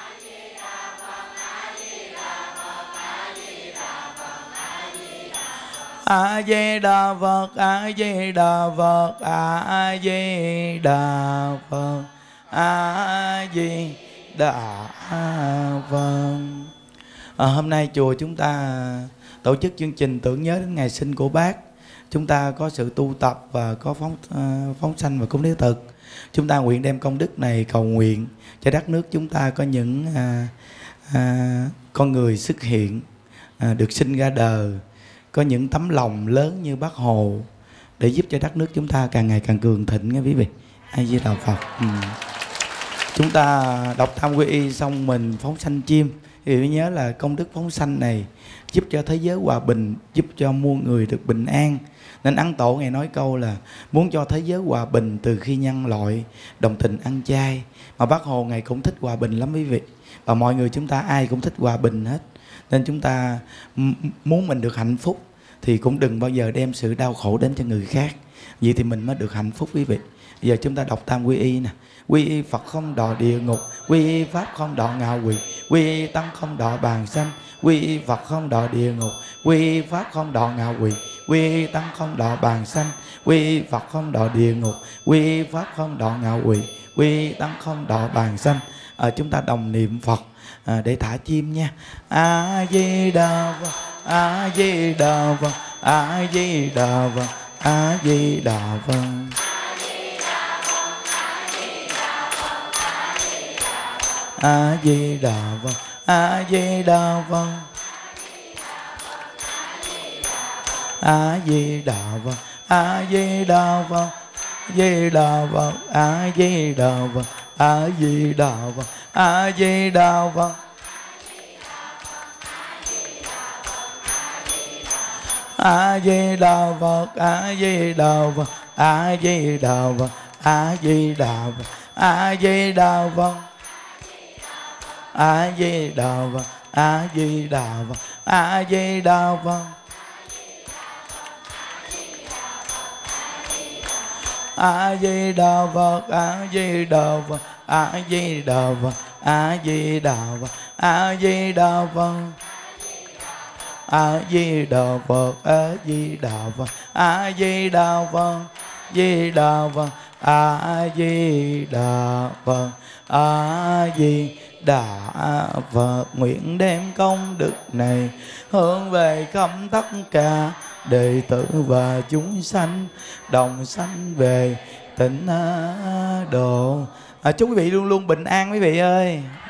A Di Đà Phật, A Di Đà Phật, A Di Đà Phật, A Di Đà Phật. À, hôm nay chùa chúng ta tổ chức chương trình tưởng nhớ đến ngày sinh của Bác. Chúng ta có sự tu tập và có phóng uh, phóng sanh và cúng tế thực. Chúng ta nguyện đem công đức này cầu nguyện cho đất nước chúng ta có những uh, uh, con người xuất hiện, uh, được sinh ra đời, có những tấm lòng lớn như Bác Hồ để giúp cho đất nước chúng ta càng ngày càng cường thịnh nghe quý vị. A Di Đà Phật. Ừ. Chúng ta đọc Tam Quy Y xong mình phóng sanh chim, Quý vị nhớ là công đức phóng sanh này giúp cho thế giới hòa bình, giúp cho muôn người được bình an. Nên Ấn Tổ Ngài nói câu là muốn cho thế giới hòa bình từ khi nhân loại đồng tình ăn chay. Mà Bác Hồ Ngài cũng thích hòa bình lắm quý vị. Và mọi người chúng ta ai cũng thích hòa bình hết. Nên chúng ta muốn mình được hạnh phúc thì cũng đừng bao giờ đem sự đau khổ đến cho người khác. Vậy thì mình mới được hạnh phúc quý vị. Bây giờ chúng ta đọc Tam Quy Y nè. Quy y Phật không đọa địa ngục, quy y Pháp không đọa ngạ quỷ, quy y Tăng không đọa bàn sanh, quy y Phật không đọa địa ngục, quy y Pháp không đọa ngạ quỷ, quy y Tăng không đọa bàn sanh, quy y Phật không đọa địa ngục, quy y Pháp không đọa ngạ quỷ, quy y Tăng không đọa bàn sanh. À, chúng ta đồng niệm Phật à, để thả chim nha. A Di Đà Phật, A Di Đà Phật, A Di Đà Phật, A Di Đà Phật. A Di Đà Phật, A Di Đà Phật, A Di Đà Phật, A Di Đà Phật, Di Đà Phật, A Di Đà Phật, A Di Đà Phật, A Di Đà Phật, A Di Đà Phật, A Di Đà Phật, A Di Đà Phật, A Di Đà Phật, A Di Đà Phật, A Di Đà Phật, A Di Đà Phật, A Di Đà Phật, A Di Đà Phật, A Di Đà Phật, A Di Đà Phật, A Di Đà Phật, A Di Đà Phật, A Di Đà Phật, A Di Đà Phật, A Di Đà Phật, Di Đà Phật, A Di Đà Phật, A Di Đà Phật. Nguyện đem công đức này hướng về khắp tất cả đệ tử và chúng sanh đồng sanh về tịnh độ. À, chúc quý vị luôn luôn bình an quý vị ơi.